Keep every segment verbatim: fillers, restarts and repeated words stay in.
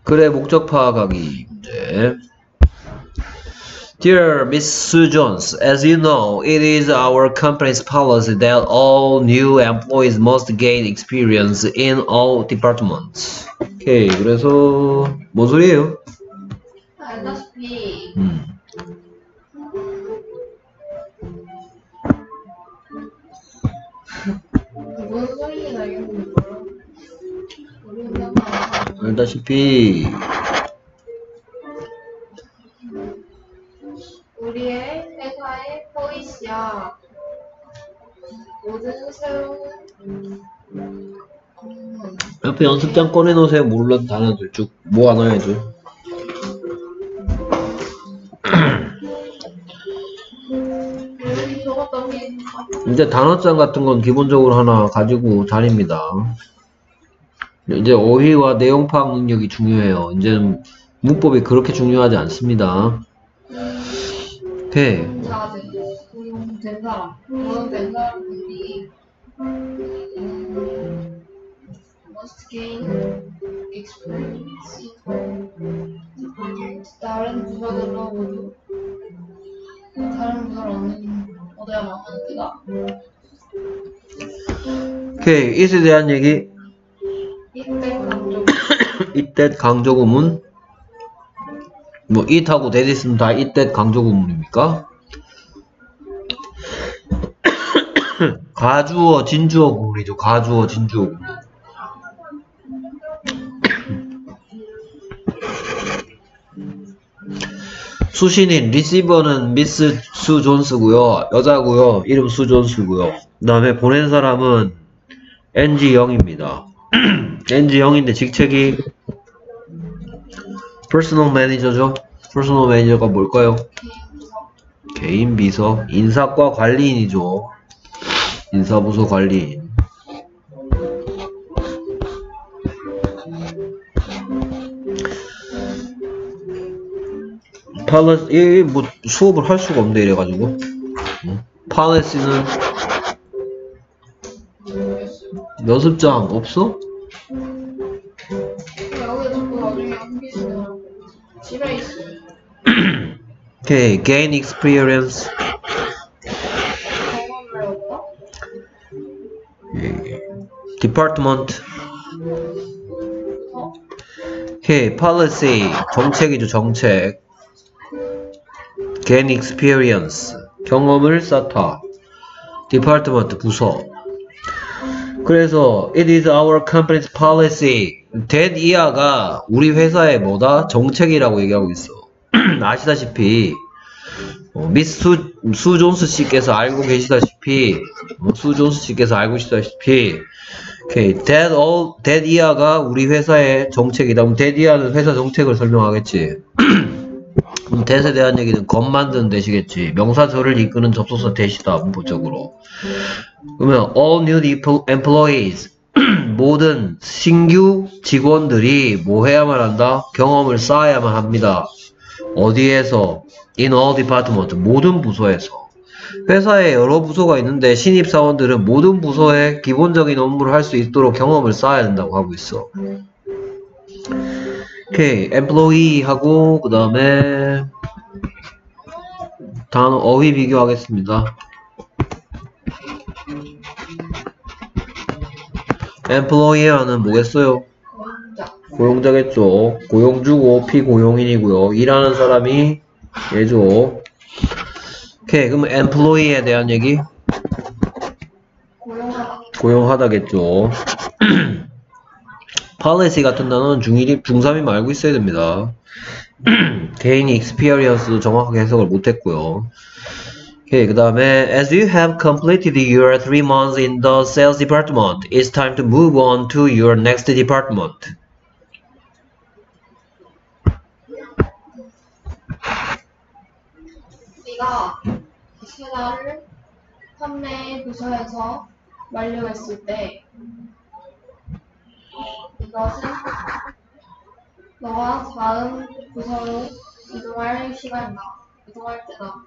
그래, 목적 파악하기 문제. Dear Miss Sue Jones, as you know, it is our company's policy that all new employees must gain experience in all departments. 오케이, 그래서 뭔 소리예요? 알다시피 음. 뭔 소리인지 알겠는데 모르겠나. 알다시피 우리의 회사의 포리시야. 모든 새로운 음, 옆에 연습장 꺼내놓으세요. 모르는 단어들 쭉 모아놔야죠. 여기 적었던 게 이제 단어장 같은 건 기본적으로 하나 가지고 다닙니다. 이제 어휘와 내용 파악 능력이 중요해요. 이제는 문법이 그렇게 중요하지 않습니다. 오케이. 자제, 고용된 사람, 고용된 사람들이 음, must gain experience in 다른 부서들로 모두 다른 부서를 얻는 얻어야만 하는 데다. 오케이. it에 대한 얘기. 이때 강조 이때 강조구문. 뭐 it하고 that 있으면 다 이때 강조구문입니까? 가주어 진주어 구문이죠. 가주어 진주어 구문. 수신인 리시버는 미스 수 존스고요. 여자고요. 이름 수 존스고요. 그 다음에 보낸 사람은 엔지 영입니다. 엔지 영인데 직책이 퍼스널 매니저죠. 퍼스널 매니저가 뭘까요? 개인 비서, 인사과 관리인이죠. 인사부서 관리인. 팔레스, 이, 뭐, 수업을 할 수가 없네, 이래가지고. 팔레스는 연습장 없어? 여기 자꾸 나중에 한기시더라고. 집에 있어. 오케이, gain experience. 경험을 얻다. department. 어? 오케이, policy. 정책이죠, 정책. gain experience. 경험을 쌓다. department, 부서. 그래서 it is our company's policy. that 이하가 우리 회사의 뭐다? 정책이라고 얘기하고 있어. 아시다시피 어, 미스 수, 수 존스 씨께서 알고 계시다시피 어, 수 존스 씨께서 알고 계시다시피 오케이, that all, that 이하가 우리 회사의 정책이다. 그럼 that 이하는 회사 정책을 설명하겠지. 그럼 that에 대한 얘기는 것 만드는 대시겠지. 명사절을 이끄는 접속사 that이다. 문법적으로. 그러면 all new employees 모든 신규 직원들이 뭐 해야만 한다? 경험을 쌓아야만 합니다. 어디에서? in all department 모든 부서에서. 회사에 여러 부서가 있는데 신입사원들은 모든 부서에 기본적인 업무를 할 수 있도록 경험을 쌓아야 된다고 하고 있어. 오케이, employee 하고 그 다음에 단어 어휘 비교하겠습니다. employee는 뭐겠어요? 고용자. 고용자겠죠. 고용주고 피고용인이고요. 일하는 사람이 얘죠. 오케이, 그럼 employee에 대한 얘기? 고용하다. 고용하다겠죠. policy 같은 단어는 중일이, 중삼이면 알고 있어야 됩니다. gain experience도 정확하게 해석을 못했고요. 오케이, 그 다음에 as you have completed your three months in the sales department, it's time to move on to your next department. 네가 세 달을 판매 부서에서 완료했을 때 이것은 너가 다음 부서로 이동할 시간이다. 이동할 때다.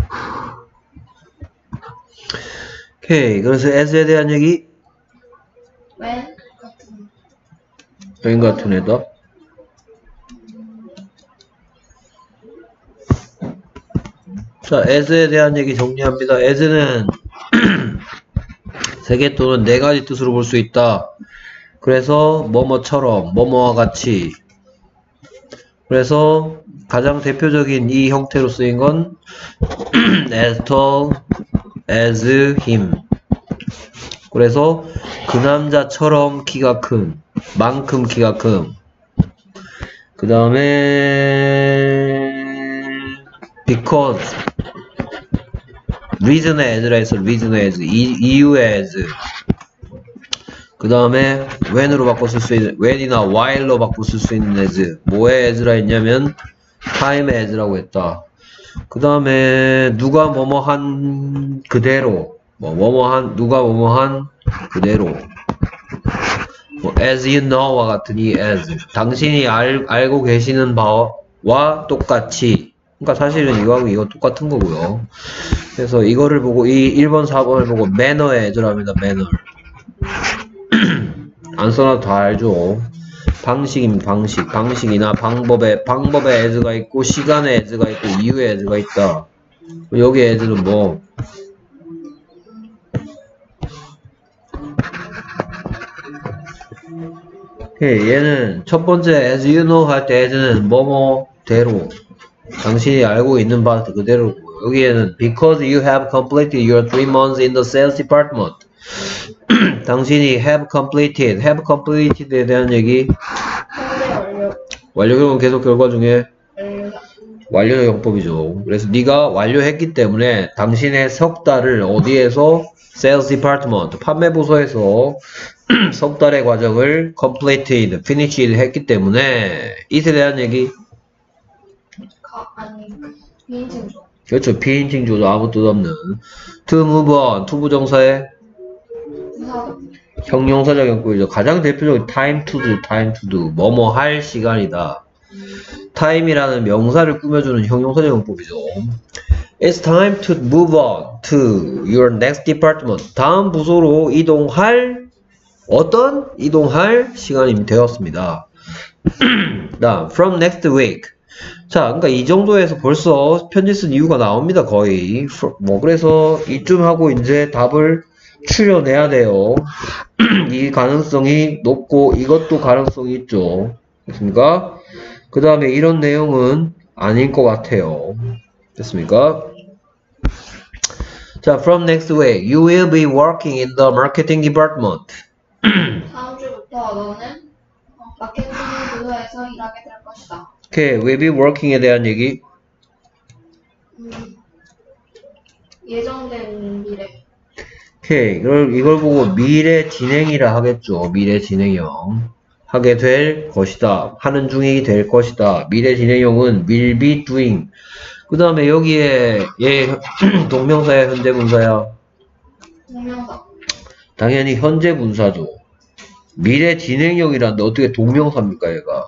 오케이, 그래서 as에 대한 얘기? when 같은 when 같은 애다. 자, as에 대한 얘기 정리합니다. as는 세 개 또는 네 가지 뜻으로 볼 수 있다. 그래서 뭐뭐처럼, 뭐뭐와 같이. 그래서 가장 대표적인 이 형태로 쓰인 건 as tall as him. 그래서 그 남자처럼 키가 큰, 만큼 키가 큰. 그 다음에 because reason에 as라 해서 reason에 as, 이유에 as. 그 다음에 when으로 바꿔 쓸 수 있는, when이나 while로 바꿔 쓸 수 있는 as. 뭐에 as라 했냐면 time에 as라고 했다. 그 다음에 누가 뭐뭐 한 그대로, 뭐 뭐뭐 한, 누가 뭐뭐 한 그대로. 뭐 as you know와 같은 이 as. 당신이 알, 알고 계시는 바와 똑같이. 그러니까 사실은 이거하고 이거 똑같은 거고요. 그래서 이거를 보고 이 일 번, 사 번을 보고 manner의 as라 합니다. manner. 안 써놔도 다 알죠. 방식입니다. 방식. 방식이나 방법에, 방법에 as가 있고, 시간에 as가 있고, 이유에 as가 있다. 여기 as는 뭐, 오케이. 얘는 첫 번째 as you know 할 때 as는 뭐뭐대로, 당신이 알고 있는 바 그대로고, 여기에는 because you have completed your three months in the sales department. 당신이 have completed, have completed에 대한 얘기. 완료형은 계속 결과 중에 완료적 용법이죠. 그래서 네가 완료했기 때문에 당신의 석 달을 어디에서 sales department, 판매 부서에서 석 달의 과정을 completed, finished 했기 때문에 it에 대한 얘기. 가, 아니, 비인칭조. 그렇죠. 비인칭조죠. 아무 뜻 없는. to move on, to 부정사의 부사. 형용사적 용법이죠. 가장 대표적인 time to do, time to do. 뭐뭐 할 시간이다. time이라는 명사를 꾸며주는 형용사적 용법이죠. It's time to move on to your next department. 다음 부서로 이동할 어떤 이동할 시간이 되었습니다. 다음 from next week. 자, 그러니까 이 정도에서 벌써 편지 쓴 이유가 나옵니다. 거의 뭐 그래서 이쯤 하고 이제 답을 추려내야 돼요. 이 가능성이 높고 이것도 가능성이 있죠. 됐습니까? 그 다음에 이런 내용은 아닐 것 같아요. 됐습니까? 자, from next week, you will be working in the marketing department. 다음 주부터 너는 어, 마케팅 부서에서 일하게 될 것이다. 오케이, will be working에 대한 얘기. 음, 예정된 미래. 오케이, 이걸, 이걸 보고 미래 진행이라 하겠죠. 미래 진행형. 하게 될 것이다. 하는 중이 될 것이다. 미래 진행형은 will be doing. 그 다음에 여기에 얘 동명사야, 현재 분사야? 동명사. 당연히 현재 분사죠. 미래 진행형이란데 어떻게 동명사입니까, 얘가?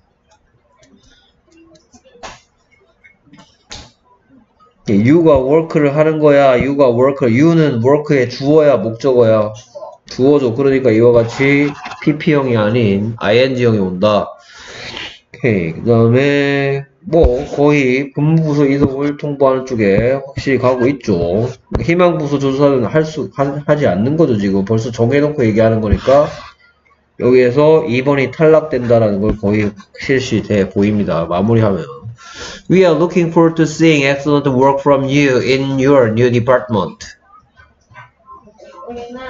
you가 work를 하는 거야, you가 work, you는 work의 주어야, 목적어야? 주어죠. 그러니까 이와 같이 피피형이 아닌 아이엔지형이 온다. 오케이. 그 다음에 뭐 거의 분부부서 이동을 통보하는 쪽에 확실히 가고 있죠. 희망부서 조사는 할 수, 하지 않는 거죠. 지금 벌써 정해놓고 얘기하는 거니까 여기에서 이 번이 탈락된다라는 걸 거의 실시돼 보입니다. 마무리하면 We are looking forward to seeing excellent work from you in your new department. 우리는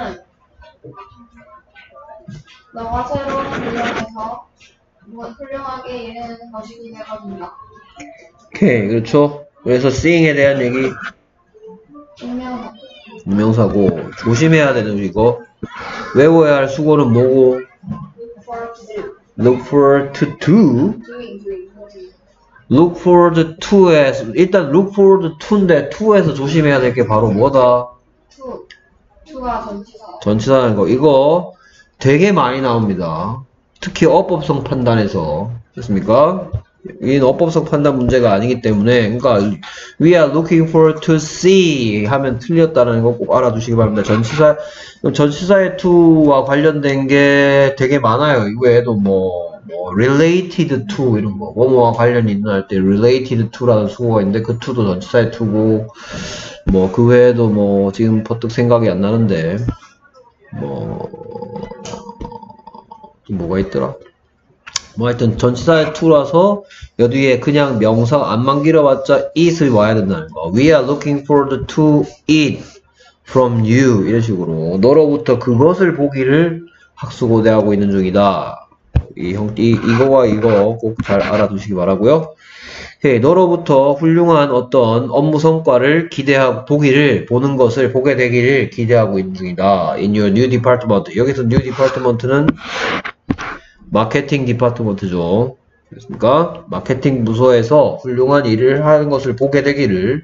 너가 새로운 분야에서 훌륭하게 일하는 것이 기대가 된다. 오케이, 그렇죠. 그래서 seeing에 대한 얘기 분명사. 분명사고 조심해야 되는 이거 외워야 할 수고는 뭐고 look forward to do doing, doing. look forward to에서 일단 look forward to인데 to에서 조심해야 될 게 바로 뭐다? to. to가 전치사. 전치사라는 거 이거 되게 많이 나옵니다. 특히 어법성 판단에서 됐습니까? 이는 어법성 판단 문제가 아니기 때문에 그러니까 we are looking forward to see 하면 틀렸다는 거 꼭 알아두시기 바랍니다. 전치사 전치사의 to와 관련된 게 되게 많아요. 이외에도 뭐 뭐 related to 이런 거 뭐뭐와 관련이 있는 할 때 related to라는 수고가 있는데 그 to도 전치사의 to고 뭐 그 외에도 뭐 지금 퍼뜩 생각이 안 나는데 뭐 뭐가 있더라? 뭐 하여튼 전치사의 to라서 여기에 그냥 명사 안만 길어봤자 it을 와야 된다는 거. We are looking for the to eat from you 이런 식으로 너로부터 그것을 보기를 학수고대하고 있는 중이다. 이 형, 이, 이거와 이거 꼭 잘 알아두시기 바라고요. 예, 너로부터 훌륭한 어떤 업무 성과를 기대하고 보기를 보는 것을 보게 되기를 기대하고 있는 중이다. In your new department. 여기서 new department는 마케팅 디파트먼트죠. 그렇습니까? 마케팅 부서에서 훌륭한 일을 하는 것을 보게 되기를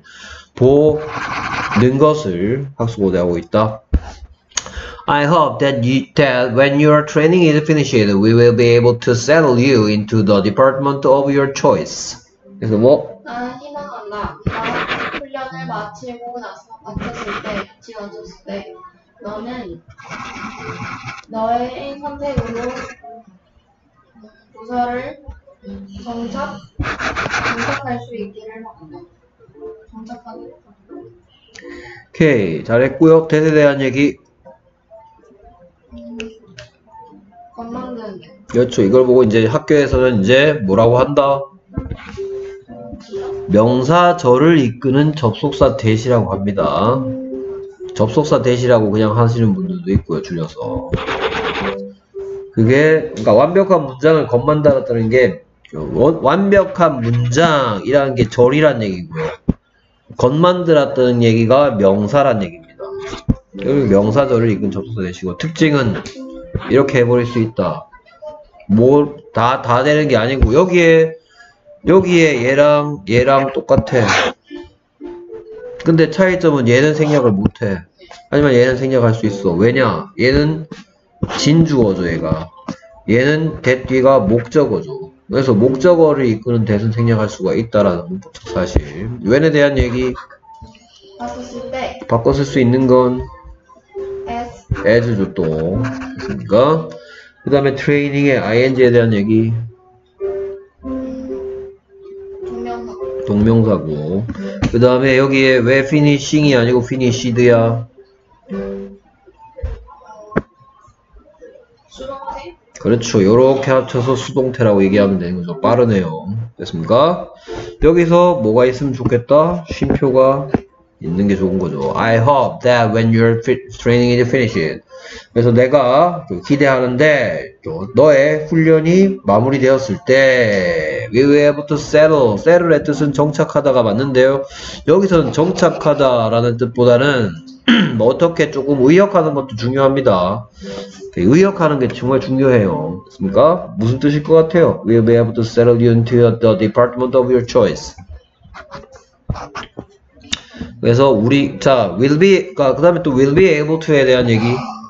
보는 것을 학수고대하고 있다. I hope that, you, that when your training is finished, we will be able to settle you into the department of your choice. 그래서 뭐? 나는 희망한다. 네가 훈련을 마치고 나서 맡았을 때, 지원졌을 때, 너는 너의 선택으로 부서를 정착, 정착할 수 있기를 바란다. 정착하기를 바란다. 오케이, 잘했고요. 대세에 대한 얘기. 겉 만드는 게. 그렇죠. 이걸 보고 이제 학교에서는 이제 뭐라고 한다? 명사절을 이끄는 접속사 대시라고 합니다. 접속사 대시라고 그냥 하시는 분들도 있고요. 줄여서. 그게 그러니까 완벽한 문장을 겉만 달았다는 게 완벽한 문장이라는 게 절이란 얘기고요. 겉만 달았다는 얘기가 명사란 얘기입니다. 여기 명사절을 이끈 접속사 대시고 특징은 이렇게 해버릴 수 있다. 뭐 다 다 되는 게 아니고 여기에 여기에 얘랑 얘랑 똑같아. 근데 차이점은 얘는 생략을 못해. 하지만 얘는 생략할 수 있어. 왜냐? 얘는 진주어죠, 얘가. 얘는 that 뒤가 목적어죠. 그래서 목적어를 이끄는 that은 생략할 수가 있다라는 문법적 사실. when에 대한 얘기. 바꿨을 때. 바꿔 쓸 수 있는 건 as. as죠 또. 됐습니까? 그 다음에 training의 ing에 대한 얘기. 동명사고. 그 다음에 여기에 왜 finishing이 아니고 finished야? 수동태? 그렇죠. 요렇게 합쳐서 수동태라고 얘기하면 되는 거죠. 빠르네요. 됐습니까? 여기서 뭐가 있으면 좋겠다? 쉼표가 있는 게 좋은 거죠. I hope that when your training is finished. 그래서 내가 기대하는데 너의 훈련이 마무리되었을 때 we will be able to settle. settle의 뜻은 정착하다가 맞는데요. 여기서는 정착하다라는 뜻보다는 뭐 어떻게 조금 의역하는 것도 중요합니다. 의역하는 게 정말 중요해요. 그렇습니까? 무슨 뜻일 것 같아요? We will be able to settle you into the department of your choice. 그래서 우리 자 will be 그 다음에 또 will be able to에 대한 얘기.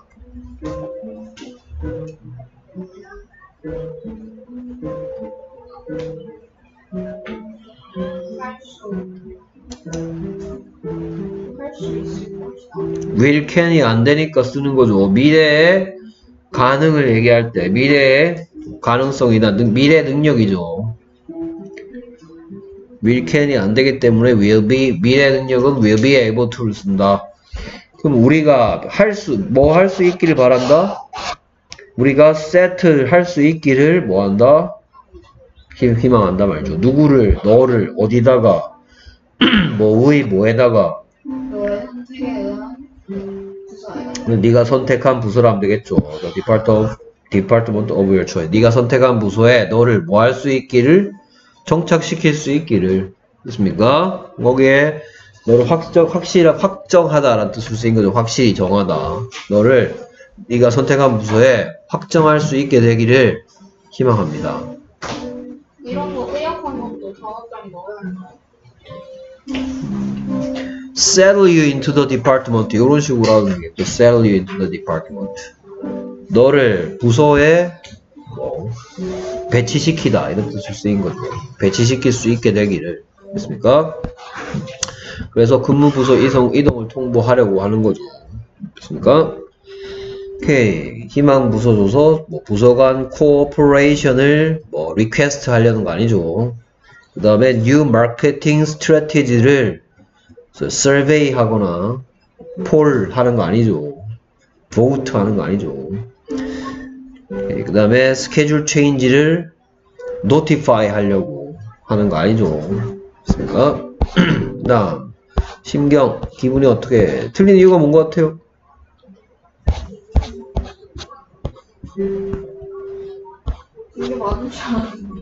will can이 안 되니까 쓰는 거죠. 미래의 가능을 얘기할 때 미래의 가능성이나 능, 미래 능력이죠. will can이 안 되기 때문에 will be 미래 능력은 will be able to를 쓴다. 그럼 우리가 할 수 뭐 할 수 있기를 바란다. 우리가 settle 할 수 있기를 뭐 한다? 희망한다 말죠. 누구를 너를 어디다가 뭐의 뭐에다가 너의 선택에 의한 부서에. 네가 선택한 부서로 하면 되겠죠. The Department of, Department of your choice. 네가 선택한 부서에 너를 뭐 할 수 있기를 정착시킬 수 있기를. 됐습니까? 거기에 너를 확정, 확실하, 확정하다라는 뜻을 쓰인 거죠. 확실히 정하다. 너를 네가 선택한 부서에 확정할 수 있게 되기를 희망합니다. 이런 거 의역한 것도 다음장에 넣어야 할까요? Settle you into the department. 이런 식으로 하는 게 또 settle you into the department. 너를 부서에 뭐 배치시키다 이런 뜻을 쓰인 거죠. 배치시킬 수 있게 되기를. 됐습니까? 그래서 근무 부서 이동, 이동을 통보하려고 하는 거죠. 됐습니까? 오케이. 희망 부서 줘서 뭐 부서 간 코오퍼레이션을 뭐 리퀘스트 하려는 거 아니죠. 그 다음에 new marketing strategy를 survey 하거나 폴 하는 거 아니죠. vote 하는 거 아니죠. 그 다음에 schedule change를 notify 하려고 하는 거 아니죠. 그러니까 그 다음 심경 기분이 어떻게 틀린 이유가 뭔 것 같아요? 이게 맞는 줄 알았는데.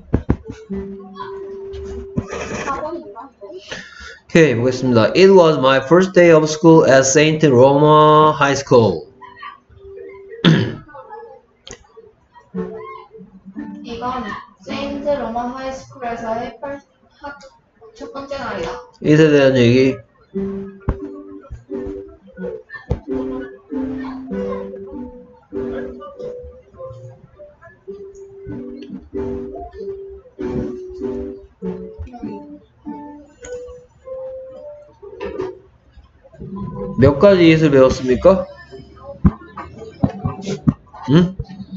사 번인가? 오케이 보겠습니다. It was my first day of school at Saint Roma High School. 이건 세인트 로마 하이스쿨에서의 펄- 학- 첫 번째 날이다. 이에 대한 얘기. 몇 가지 이웃을 배웠습니까? 응?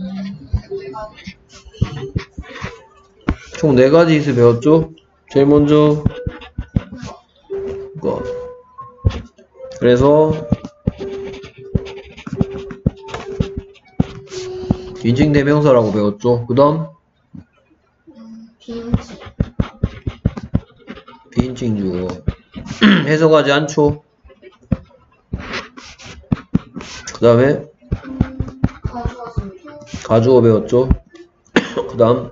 총 네 가지 이웃을 배웠죠? 제일 먼저 이거. 그래서 인칭 대명사라고 배웠죠. 그 다음 음, 비인칭. 비인칭 주어. 해석하지 않죠. 그 다음에 가주어습니다. 가주어 배웠죠. 그 다음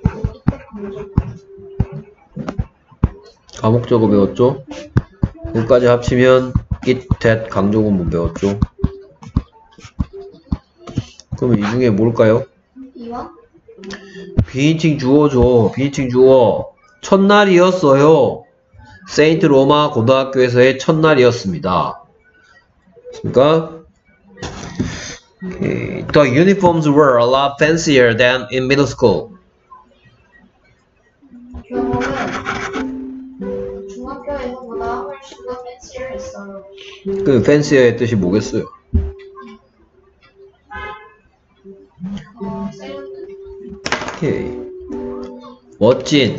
가목적어 배웠죠. 여기까지 합치면 it, that 강조구문 배웠죠. 그럼 이 중에 뭘까요? 이와 비인칭 주어죠. 비인칭 주어. 첫날이었어요. 세인트 로마 고등학교에서의 첫날이었습니다. 그러니까 okay. The uniforms were a lot fancier than in middle school. 교복은 중학교에서보다 훨씬 더 팬시했어요. 그 fancier의 뜻이 뭐겠어요? 어, 세련된. 오케이. 멋진.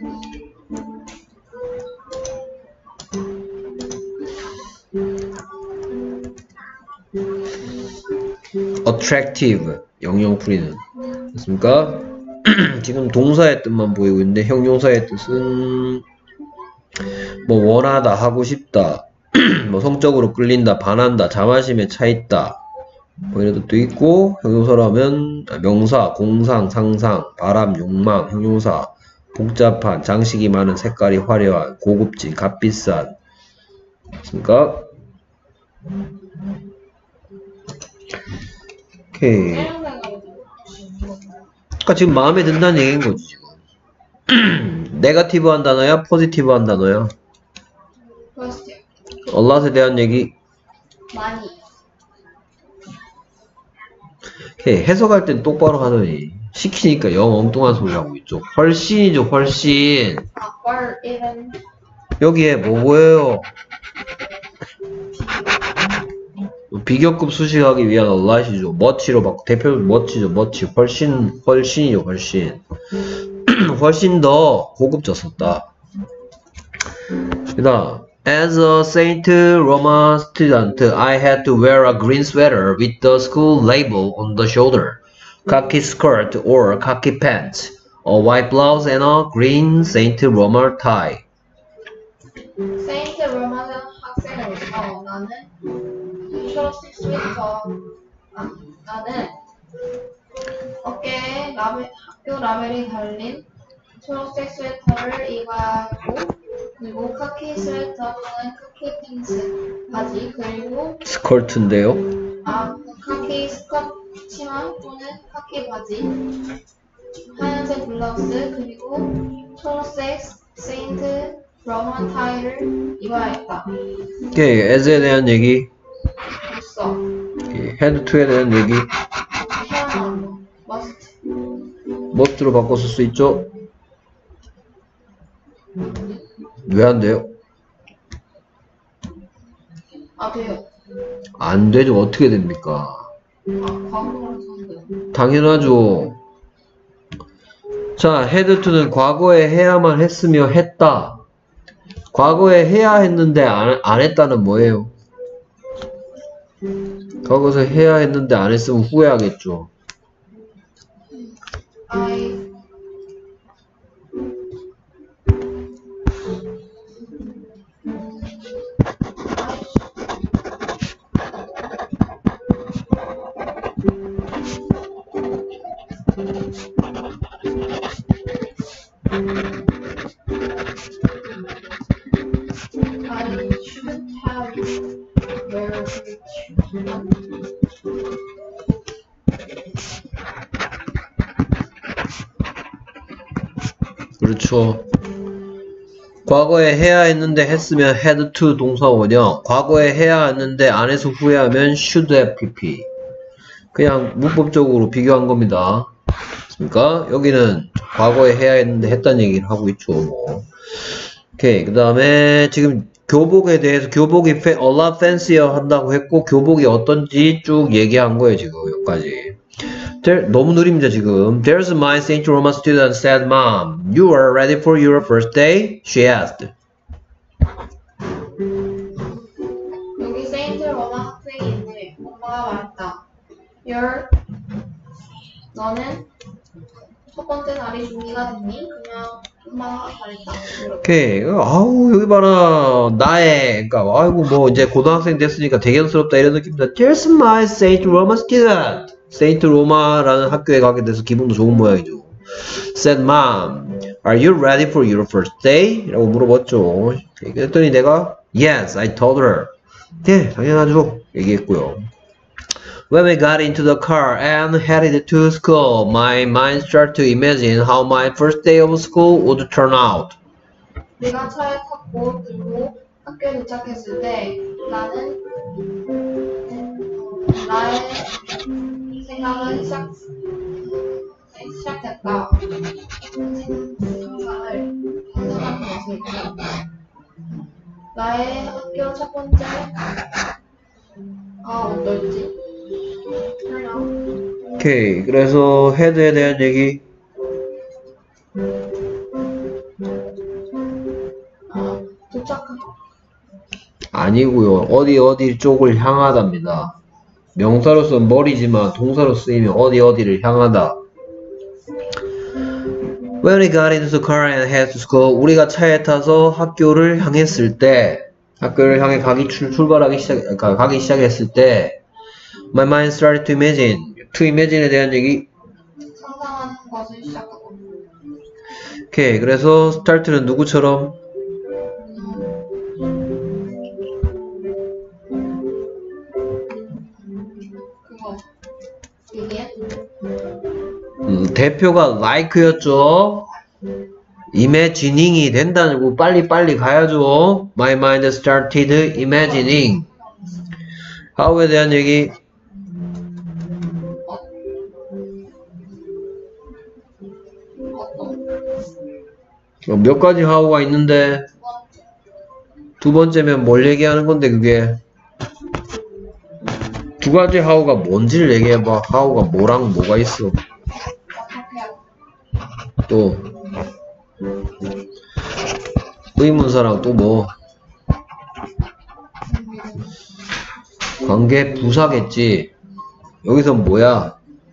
attractive. 영영풀이는. 됐습니까? 지금 동사의 뜻만 보이고 있는데 형용사의 뜻은 뭐 원하다, 하고 싶다, 뭐 성적으로 끌린다, 반한다, 자만심에 차있다 뭐 이런 뜻도 있고, 형용사라면 명사, 공상, 상상, 바람, 욕망, 형용사, 복잡한, 장식이 많은, 색깔이 화려한, 고급진, 값비싼. 됐습니까? 오케이. 그러니까 지금 마음에 든다는 얘기인 거지 지금. 네거티브 한 단어야, 포지티브 한 단어야? 포지티브. 얼랏에 대한 얘기. 많이. 오케이. 해석할 땐 똑바로 하더니 시키니까 영 엉뚱한 소리 하고 있죠. 훨씬이죠, 훨씬. 아, 월, 일은 여기에 뭐 보여요? 비교급 수식하기 위한 얼랏이죠. much로 바꿔. 대표 much죠, much. 훨씬, 훨씬이죠, 훨씬. 훨씬 더 고급졌었다. 그 다음, as a Saint Roma student, I had to wear a green sweater with the school label on the shoulder, khaki skirt or khaki pants, a white blouse and a green Saint Roma tie. 세인트 로마 학생으로서 나는 초록색 스웨터, 아, 나는 어깨에 라벨, 학교 라벨이 달린 초록색 스웨터를 입어야 하고, 그리고 카키 스웨터 또는 카키 팬츠 바지, 그리고 스커트인데요. 아, 카키 스커트 치마 또는 카키 바지, 하얀색 블라우스, 그리고 초록색 세인트 로마 타이를 입어야 했다. 오케이, as에 대한 얘기. 없어. 오케이, had to에 대한 얘기. 해야만 must. must로 바꿔 쓸 수 있죠? 왜 안 돼요? 아, 돼요. 안 되죠. 어떻게 됩니까? 아, 과거로 썼는데. 당연하죠. 자, had to는 과거에 해야만 했으며 했다. 과거에 해야 했는데 안, 안 했다는 뭐예요? 과거에서 해야 했는데 안 했으면 후회하겠죠. I I shouldn't have wear 그렇죠. 과거에 해야 했는데 했으면 had to 동사 원형. 과거에 해야 했는데 안 해서 후회하면 should have pp. 그냥 문법적으로 비교한 겁니다. 그러니까 여기는 과거에 해야 했는데 했다는 얘기를 하고 있죠. 뭐. 오케이. 그 다음에 지금 교복에 대해서 교복이 a lot fancier 한다고 했고 교복이 어떤지 쭉 얘기한 거예요. 지금 여기까지. There, 너무 느립니다 지금. There's my Saint Roma student said, Mom, you are ready for your first day? She asked. 여기 세인트 로마 학생이 있는데 엄마가 말했다. Your 너는 첫 번째 날이 준비가 됐니? 그냥 엄마가 말했다. 오케이. 아우 여기 봐라. 나의 그러니까 아이고 뭐 이제 고등학생 됐으니까 대견스럽다 이런 느낌이다. There's my Saint Roma student. 세인트 로마라는 학교에 가게 돼서 기분도 좋은 모양이죠. Said, Mom, are you ready for your first day? 라고 물어봤죠. 그랬더니 내가 Yes, I told her. 네, 당연하죠. 얘기했고요. When we got into the car and headed to school, my mind started to imagine how my first day of school would turn out. 내가 차에 탔고 그리고 학교에 도착했을 때 나는 나의 생각은 시작, 시작했다. 상상을 상상하는 것을 나의 학교 첫 번째 아 어떨지? 오케이. 그래서 헤드에 대한 얘기. 아 도착한 아니고요. 어디 어디 쪽을 향하답니다. 명사로서는 머리지만 동사로 쓰이면 어디 어디를 향하다. When we got into the car and headed to school, 우리가 차에 타서 학교를 향했을 때, 학교를 향해 가기 출, 출발하기 시작, 그러니까 가기 시작했을 때, my mind started to imagine. to imagine에 대한 얘기. 상상하는 것을 시작하고. 오케이. 그래서 start는 누구처럼? 음, 대표가 like였죠. imagining이 된다고 빨리빨리 가야죠. My mind started imagining. how에 대한 얘기. 몇 가지 how가 있는데 두 번째면 뭘 얘기하는 건데 그게 두 가지 how가 뭔지를 얘기해봐. how가 뭐랑 뭐가 있어. 또 의문사랑 또 뭐 관계 부사겠지. 여기선 뭐야?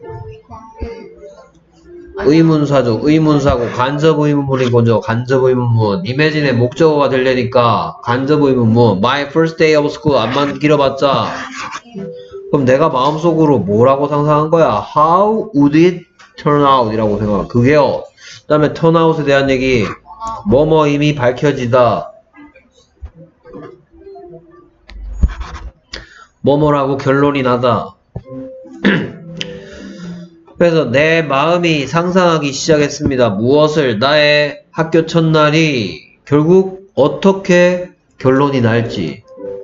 의문사죠. 의문사고 간접 의문문이 먼저 간접 의문문. 이매진의 목적어가 되려니까 간접 의문문. My first day of school 안만 길어봤자 그럼 내가 마음속으로 뭐라고 상상한 거야? How would it turn out? 이라고 생각. 그게요. 그 다음에 turn out에 대한 얘기. 뭐뭐 이미 밝혀지다. 뭐뭐라고 결론이 나다. 그래서 내 마음이 상상하기 시작했습니다. 무엇을? 나의 학교 첫날이 결국 어떻게 결론이 날지.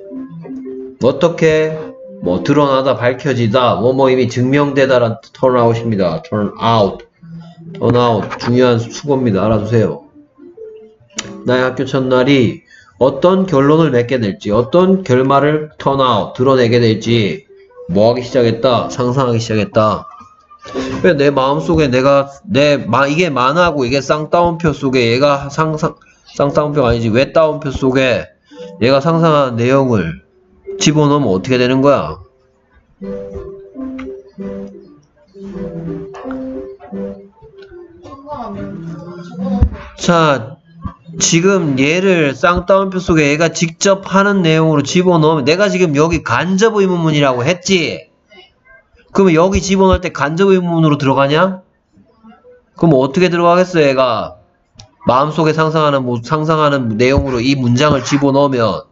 어떻게 뭐 드러나다 밝혀지다 뭐뭐 이미 증명되다란 turn out입니다. turn out. turn out 중요한 수고입니다. 알아두세요. 나의 학교 첫날이 어떤 결론을 맺게 될지 어떤 결말을 turn out 드러내게 될지 뭐 하기 시작했다? 상상하기 시작했다. 왜 내 마음속에 내가 내 마, 이게 만화고 이게 쌍따옴표 속에 얘가 상상 쌍따옴표 아니지 왜 따옴표 속에 얘가 상상한 내용을 집어넣으면 어떻게 되는 거야? 자, 지금 얘를 쌍따옴표 속에 얘가 직접 하는 내용으로 집어넣으면 내가 지금 여기 간접 의문문이라고 했지? 그러면 여기 집어넣을 때 간접 의문문으로 들어가냐? 그럼 어떻게 들어가겠어 얘가? 마음속에 상상하는 뭐 상상하는 내용으로 이 문장을 집어넣으면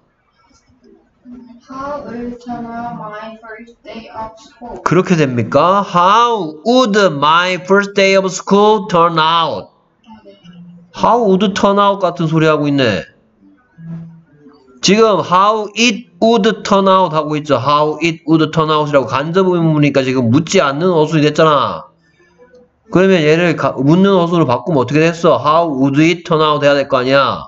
How will turn out my first day of school? 그렇게 됩니까? How would my first day of school turn out? How would turn out 같은 소리 하고 있네. 지금 how it would turn out 하고 있죠. How it would turn out이라고 간접 의문이니까 지금 묻지 않는 어순이 됐잖아. 그러면 얘를 가, 묻는 어순으로 바꾸면 어떻게 됐어? How would it turn out 해야 될 거 아니야.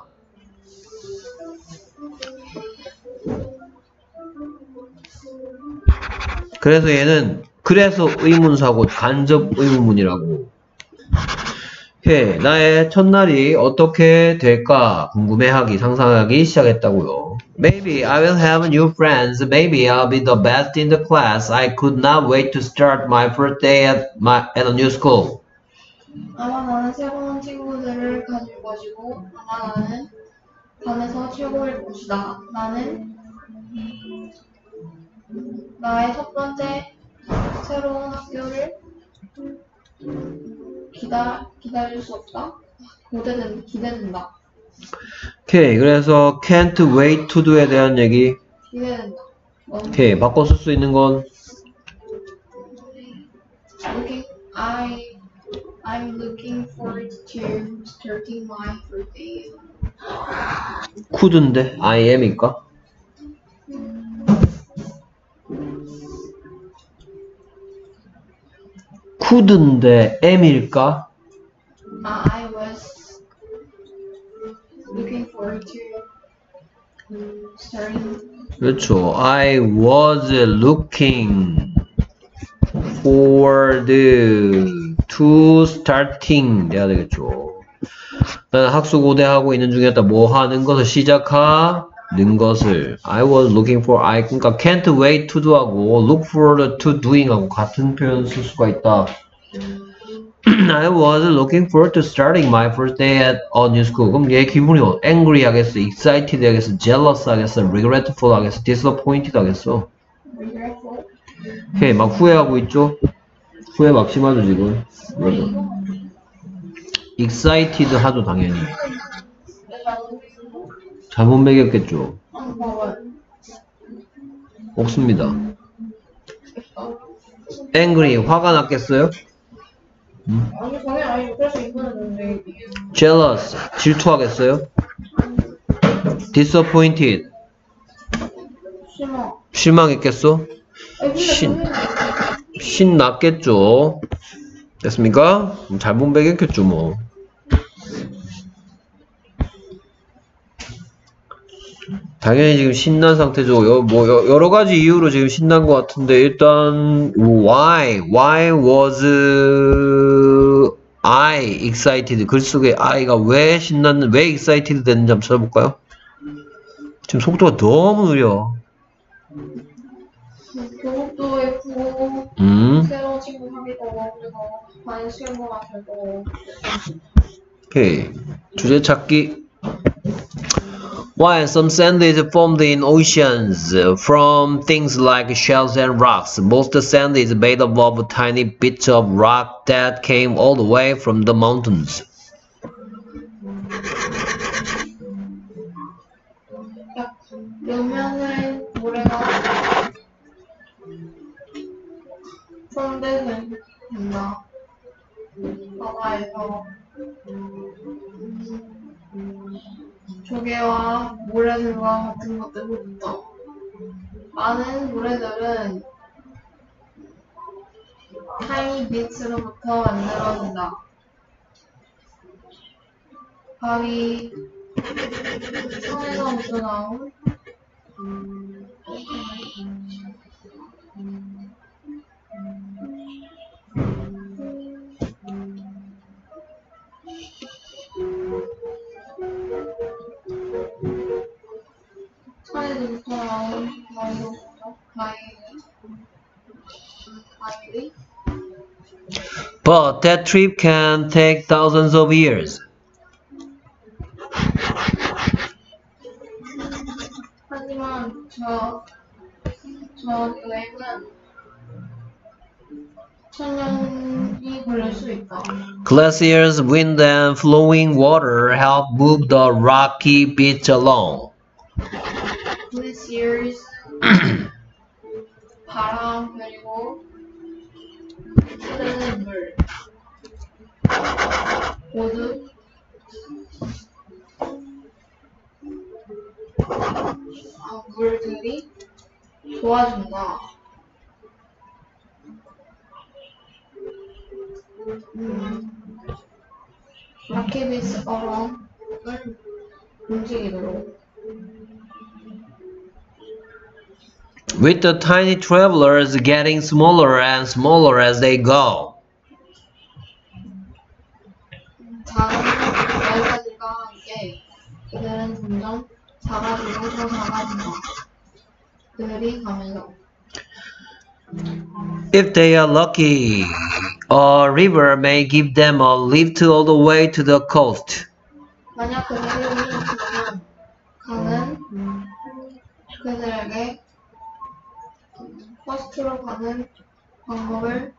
그래서 얘는 그래서 의문사고 간접 의문문이라고. 오케이. 나의 첫날이 어떻게 될까 궁금해하기 상상하기 시작했다고요. Maybe I will have new friends. Maybe I'll be the best in the class. I could not wait to start my first day at my at a new school. 아마 나는 새로운 친구들을 가질 것이고 아마 나는 반에서 최고일 것이다. 나는 나의 첫 번째 새로운 학교를 기다, 기다릴 수 없다. 기대된, 기대된다. 오케이. 그래서 can't wait to do에 대한 얘기. 기대된다. 오케이. 바꿔 쓸 수 있는 건 Looking, I, I'm looking forward to starting my first day. could인데 I am일까? could인데 am일까? Uh, I was looking forward to starting. 그렇죠. I was looking forward to starting 돼야 되겠죠. 나는 학수고대하고 있는 중이었다. 뭐 하는 것을 시작하는 것을 I was looking for I 그러니까 can't wait to do하고 look forward to doing하고 같은 표현 쓸 수가 있다. I was looking forward to starting my first day at a new school. 그럼 얘 기분이 angry 하겠어, excited 하겠어, jealous 하겠어, regretful 하겠어, disappointed 하겠어. Regretful. 오케이, 막 후회하고 있죠? 후회 막 심하죠 지금. 맞아. excited 하죠 당연히. 잘못 매겼겠죠. 없습니다. angry 화가 났겠어요? 음? 아니 당연히 아니 그래서 이거는 jealous 질투하겠어요? disappointed 심어. 실망했겠어? 신 신났겠죠. 됐습니까? 잘못 매겼겠죠 뭐. 당연히 지금 신난 상태죠. 여, 뭐 여, 여러 가지 이유로 지금 신난 것 같은데 일단 why why was I excited 글 속에 I가 왜 신났는 왜 excited 됐는지 한번 찾아볼까요? 지금 속도가 너무 느려. 교복도 예쁘고 음. 새로운 친구 사귀고 그리고 반 친구 같고. 오케이. 주제 찾기. While some sand is formed in oceans from things like shells and rocks, most sand is made up of tiny bits of rock that came all the way from the mountains. 묘면은 모래가 손대된다. 바다에서 조개와 모래들과 같은 것들부터 많은 모래들은 타이 빛으로부터 만들어진다. 바위 성에서부터 나온 가위로 가위 가위 But that trip can take thousands of years. 하지만 저, 저 여행은 천년이 걸릴 수 있다. Glaciers, wind, and flowing water help move the rocky beach along. Glaciers, 바람 그리고 흐르는 물 모두 아, 물들이 도와준다. 음, 라켓비스 어렁을 움직이도록. With the tiny travelers getting smaller and smaller as they go. 작은 날개들과 함께 그들은 점점 작아지고 더 작아진다. 그들이 가면서 If they are lucky, a river may give them a lift all the way to the coast. 만약 그들이 운이 좋으면 강은 그들에게 코스트로 가는 방법을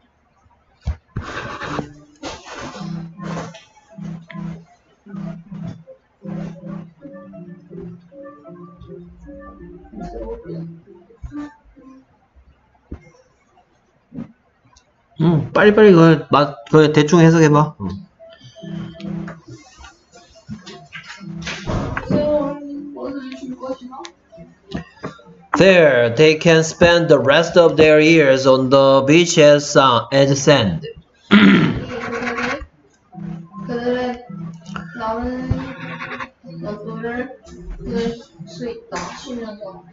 응, 빨리빨리 그, 마, 그 대충 해석해봐. 응. 새로운 것을 줄 것이나 There, they can spend the rest of their years on the beach as, uh, as sand. 그들이 그들의 남은 연도를 들 수 있다. 쉬면서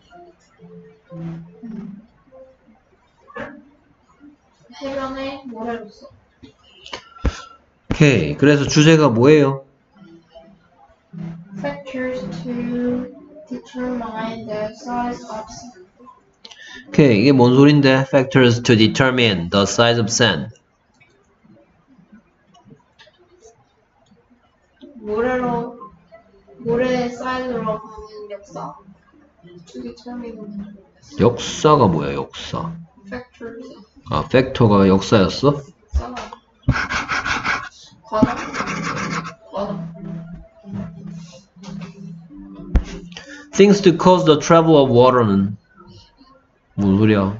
해변의 모래로서. 오케이. 그래서 주제가 뭐예요? Factors to determine the size of sand. 오케이. 이게 뭔 소린데? Factors to determine the size of sand. 모래로 모래의 사이즈로 가는 역사. To determine 역사가 뭐야, 역사? factors. 아, 팩터가 역사였어? 써봐. 과정. 과정. Things to cause the travel of water는 뭔 소리야?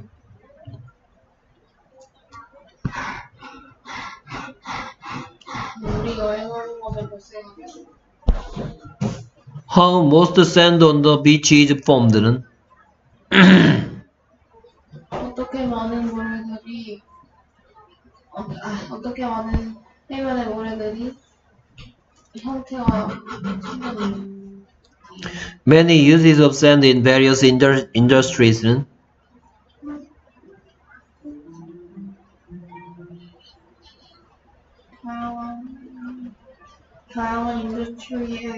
우리 여행하는 것을 발생하게. How most sand on the beach is formed는 어떻게 많은 모래들이 어, 아, 어떻게 많은 해변의 모래들이 형태가 생겼는지. Many uses of sand in various indu industries. 다양한 다양한 인더스트리의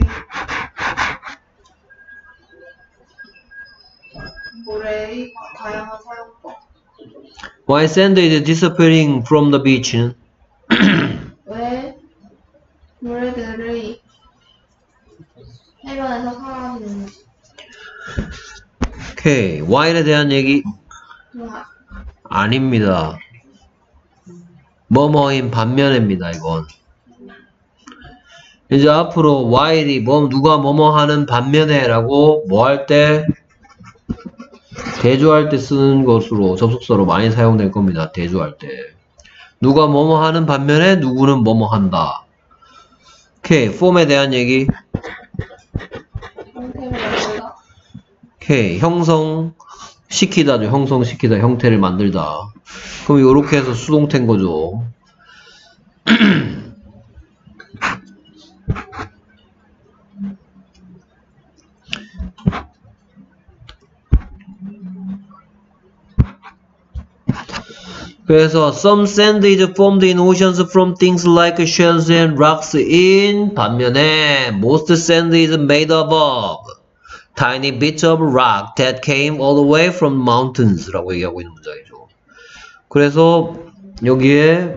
모래의 다양한 사용법. Why sand is disappearing from the beach? 왜 모래들의 해변에서 사라지는지. 오케이. Why에 대한 얘기 정말 아닙니다. 뭐뭐인 반면입니다. 이건. 이제 앞으로 while이 뭐 누가 뭐뭐 하는 반면에 라고 뭐 할 때 대조할 때 쓰는 것으로 접속사로 많이 사용될 겁니다. 대조할 때. 누가 뭐뭐 하는 반면에 누구는 뭐뭐 한다. 오케이. 폼에 대한 얘기. 형태를 만들다. 오케이. 형성 시키다죠. 형성시키다. 형태를 만들다. 그럼 요렇게 해서 수동태인 거죠. 그래서 some sand is formed in oceans from things like shells and rocks in 반면에 most sand is made up of tiny bits of rock that came all the way from mountains 라고 얘기하고 있는 문장이죠. 그래서 여기에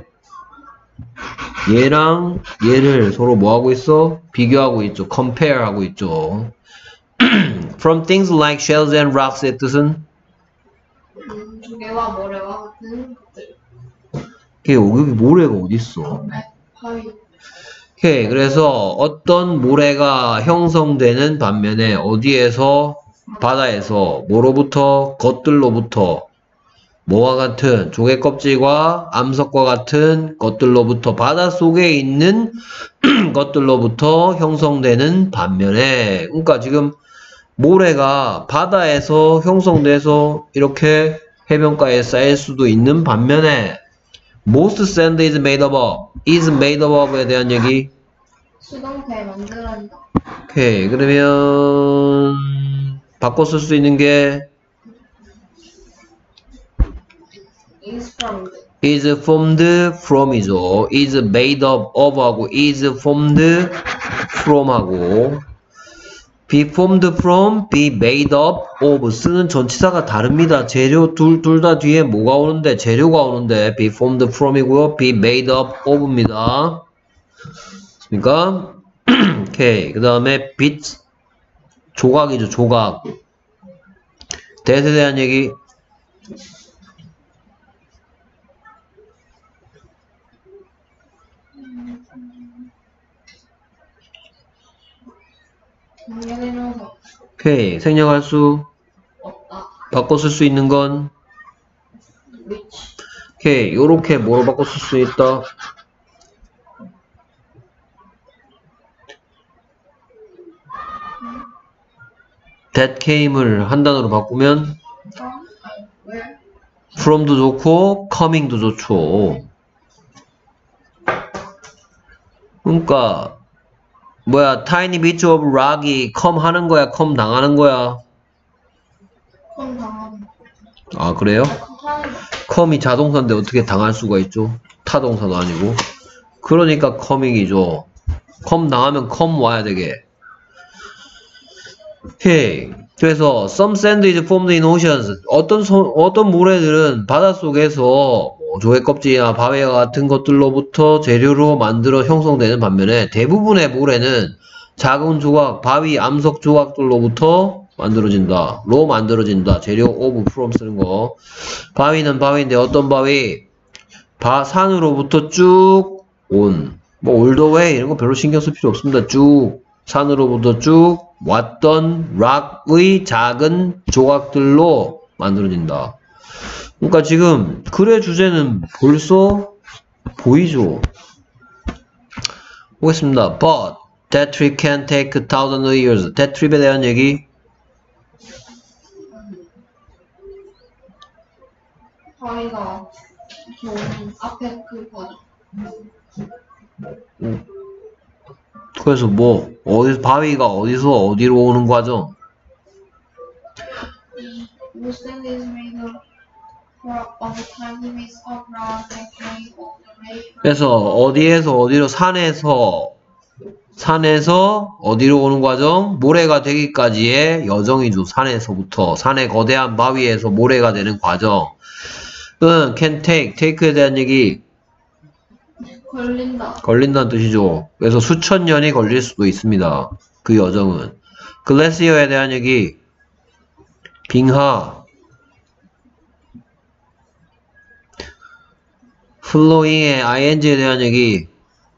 얘랑 얘를 서로 뭐하고 있어? 비교하고 있죠. compare 하고 있죠. from things like shells and rocks의 뜻은? 음, 조개와 모래와 같은 것들. 오케이, 여기 모래가 어딨어? 네, 바위. 오케이, 그래서 어떤 모래가 형성되는 반면에 어디에서? 바다에서 뭐로부터? 것들로부터 뭐와 같은? 조개 껍질과 암석과 같은 것들로부터 바닷속에 있는 것들로부터 형성되는 반면에 그러니까 지금 모래가 바다에서 형성돼서 이렇게 해변가에 쌓일 수도 있는 반면에 most sand is made up of is made up of에 대한 얘기 수동태 만들어낸다. 오케이 그러면 바꿔 쓸 수 있는 게 is formed. is formed from이죠. is made up of 하고 is formed from 하고 be formed from, be made up of 쓰는 전치사가 다릅니다. 재료 둘 둘 다 뒤에 뭐가 오는데 재료가 오는데 be formed from이고요. be made up of입니다. 그러니까 오케이 그 다음에 bit 조각이죠. 조각 that에 대한 얘기 공연해놓은 오케이 생략할 수 없다. 바꿔 쓸 수 있는 건 which. 오케이 요렇게 뭐로 바꿔 쓸 수 있다 that came을 한 단어로 바꾸면 from, 아니, where. from도 좋고 coming도 좋죠. 그러니까 뭐야 tiny bits of rock이 come 하는 거야 come 당하는 거야? 컴 당하는. 아 그래요? 하는 거. come이 자동사인데 어떻게 당할 수가 있죠? 타동사도 아니고 그러니까 coming이죠. come 당하면 come 와야 되게. 오케이 그래서 some sand is formed in oceans 어떤 소, 어떤 모래들은 바닷속에서 뭐 조개 껍질이나 바위와 같은 것들로부터 재료로 만들어 형성되는 반면에 대부분의 모래는 작은 조각, 바위, 암석 조각들로부터 만들어진다. 로 만들어진다. 재료 of from 쓰는 거. 바위는 바위인데 어떤 바위? 바, 산으로부터 쭉 온. 뭐 all the way 이런 거 별로 신경 쓸 필요 없습니다. 쭉 산으로부터 쭉 왔던 락의 작은 조각들로 만들어진다. 그러니까 지금 글의 주제는 벌써 보이죠? 보겠습니다. But that trip can take a thousand years. that trip에 대한 얘기 바위가 좋은 앞에 그 과정. 그래서 뭐 어디서 바위가 어디서 어디로 오는 과정? The sand is made of rock of tiny bits of rock that came all the way from. 그래서 어디에서 어디로 산에서 산에서 어디로 오는 과정? 모래가 되기까지의 여정이죠. 산에서부터 산의 거대한 바위에서 모래가 되는 과정. 은 can take, take에 대한 얘기 걸린다. 걸린다는 뜻이죠. 그래서 수천 년이 걸릴 수도 있습니다. 그 여정은. 글래시어에 대한 얘기 빙하 flowing의 ing에 대한 얘기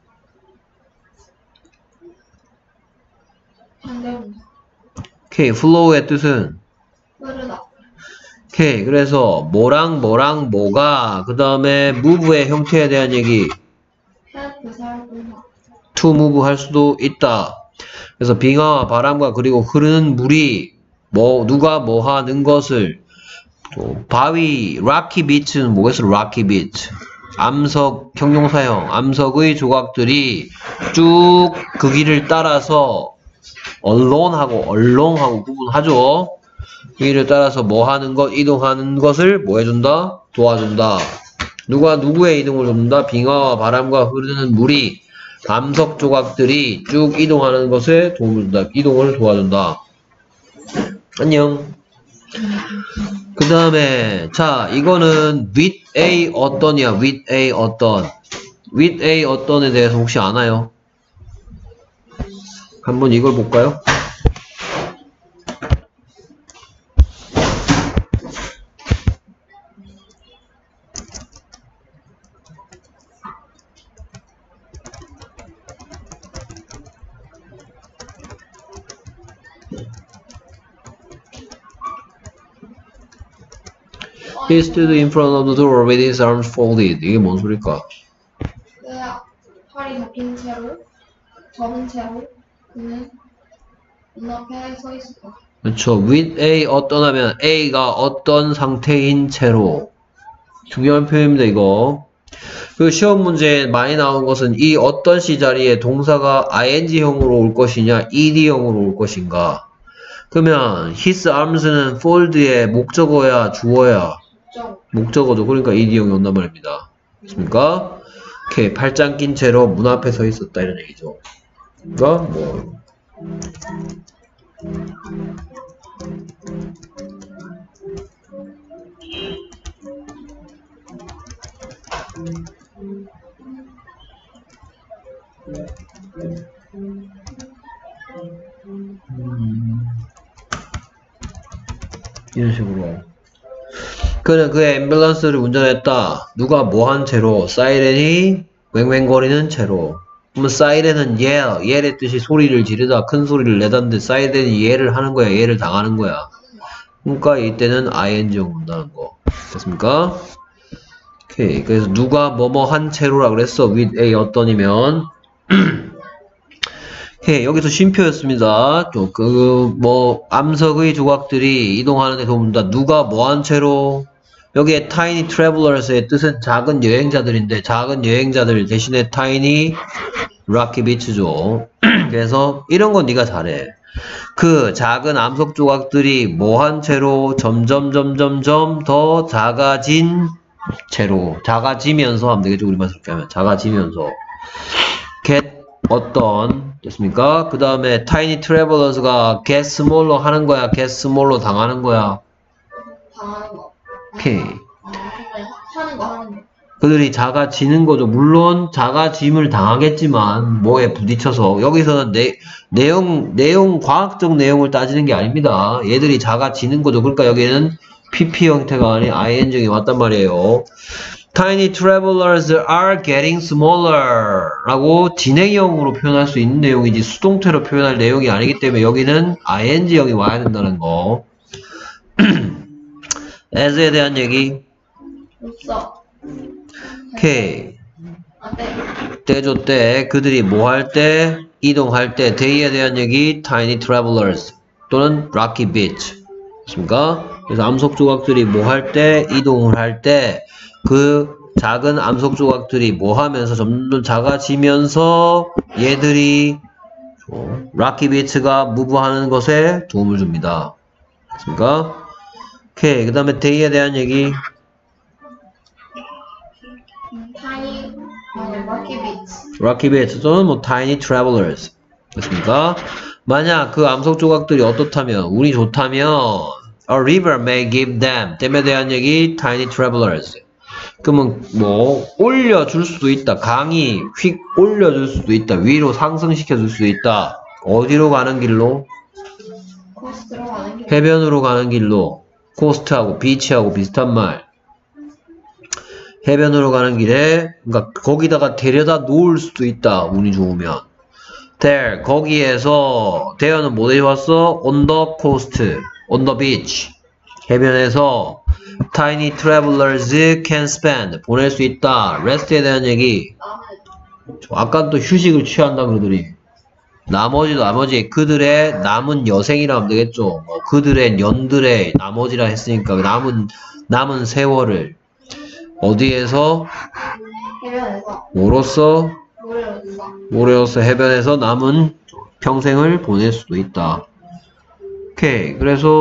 현대문사. 오케이 flow의 뜻은 흐르다. 오케이 그래서 뭐랑 뭐랑 뭐가 그 다음에 move의 형태에 대한 얘기 help 살동사. to move 할 수도 있다. 그래서 빙하와 바람과 그리고 흐르는 물이 뭐 누가 뭐 하는 것을 또 바위 rocky beach는 뭐겠어? rocky beach 암석 형용사형 암석의 조각들이 쭉 그 길을 따라서 along하고 along하고 구분하죠. 그 길을 따라서 뭐 하는 것 이동하는 것을 뭐 해준다? 도와준다. 누가 누구의 이동을 돕는다? 빙하와 바람과 흐르는 물이 암석 조각들이 쭉 이동하는 것에 도움을 준다. 이동을 도와준다. 안녕. 그 다음에 자 이거는 with a 어떤이야. with a 어떤. with a 어떤에 대해서 혹시 아나요? 한번 이걸 볼까요? He stood in front of the door with his arms folded. 이게 뭔 소릴까? 그 팔이 접힌 채로, 접은 채로 그는 눈앞에 서 있었다. 그렇죠. with a 어떤 하면 a가 어떤 상태인 채로. 중요한 표현입니다, 이거. 그 시험 문제에 많이 나온 것은 이 어떤 시 자리에 동사가 ing형으로 올 것이냐, ed형으로 올 것인가. 그러면 his arms는 fold의 목적어야, 주어야? 좀 목적어죠. 그러니까 ed형이 온단 말입니다. 됐습니까? 오케이. 팔짱 낀 채로 문 앞에 서 있었다 이런 얘기죠. 그러니까 뭐 음, 이런 식으로. 그는 그의 앰뷸런스를 운전했다. 누가 뭐 한 채로? 사이렌이 왱왱거리는 채로. 그러면 사이렌은 예, 예의 뜻이 소리를 지르다, 큰 소리를 내다는데 사이렌이 예를 하는 거야, 예를 당하는 거야. 그러니까 이때는 ing형 온다는 거. 됐습니까? 오케이. 그래서 누가 뭐뭐 한 채로라 그랬어. with a 어떤이면. 오케이. 여기서 쉼표였습니다. 또 그 뭐 암석의 조각들이 이동하는 데 도움된다. 누가 뭐 한 채로? 여기에 tiny travelers의 뜻은 작은 여행자들인데 작은 여행자들 대신에 tiny rocky beach죠. 그래서 이런 건 네가 잘해. 그 작은 암석 조각들이 뭐 한 채로 점점 점점점 더 작아진 채로 작아지면서 하면 되겠죠. 우리말 그렇게 하면 작아지면서 get 어떤 됐습니까? 그 다음에 tiny travelers가 get smaller 하는 거야, get smaller 당하는 거야. 당하는 거. 오케이. 아, 하는 거 하는 거. 그들이 작아지는 거죠. 물론 작아짐을 당하겠지만 뭐에 부딪혀서 여기서는 내, 내용 내용 과학적 내용을 따지는 게 아닙니다. 얘들이 작아지는 거죠. 그러니까 여기에는 pp 형태가 아닌 ing형이 왔단 말이에요. Tiny travelers are getting smaller 라고 진행형으로 표현할 수 있는 내용이지 수동태로 표현할 내용이 아니기 때문에 여기는 ing형이 와야 된다는 거. as에 대한 얘기. 없어. 오케이. 안 돼. 때조 때 그들이 뭐 할 때 이동할 때 day에 대한 얘기 tiny travelers 또는 rocky beach 맞습니까? 그래서 암석 조각들이 뭐 할 때 이동을 할 때 그 작은 암석 조각들이 뭐 하면서 점점 작아지면서 얘들이 rocky beach가 무브하는 것에 도움을 줍니다. 맞습니까? 오케이. 그 다음에 day에 대한 얘기. tiny 어, rocky beach. rocky beach 또는 뭐 tiny travelers 됐습니까? 만약 그 암석 조각들이 어떻다면 운이 좋다면 a river may give them 댐에 대한 얘기 tiny travelers 그러면 뭐 올려줄 수도 있다. 강이 휙 올려줄 수도 있다. 위로 상승시켜줄 수도 있다. 어디로 가는 길로? 코스트로 가는 길. 해변으로 가는 길로. 코스트하고 비치하고 비슷한 말. 해변으로 가는 길에 그러니까 거기다가 데려다 놓을 수도 있다. 운이 좋으면. there 거기에서 there는 뭐 되어왔어? on the coast, on the beach 해변에서 tiny travelers can spend 보낼 수 있다. rest에 대한 얘기. 아까 또 휴식을 취한다 그러더니 나머지 나머지 그들의 남은 여생이라 하면 되겠죠. 뭐 그들의 년들의 나머지라 했으니까 남은 남은 세월을 어디에서 해변에서. 뭐로써 모래로서. 모래로서 해변에서 남은 평생을 보낼 수도 있다. 오케이. 그래서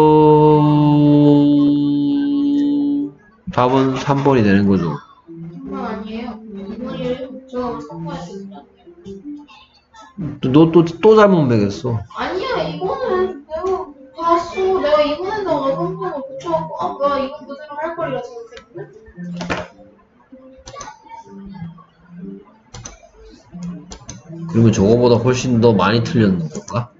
답은 삼 번이 되는 거죠. 그건 아니에요. 이번에 저 선거했습니다. 너 또 또 잘못 매겼어. 아니야, 이거는 내가 봤어. 아빠 이거 그대로 할 거리라 생각했는데. 그러면 저거보다 훨씬 더 많이 틀렸는 건가?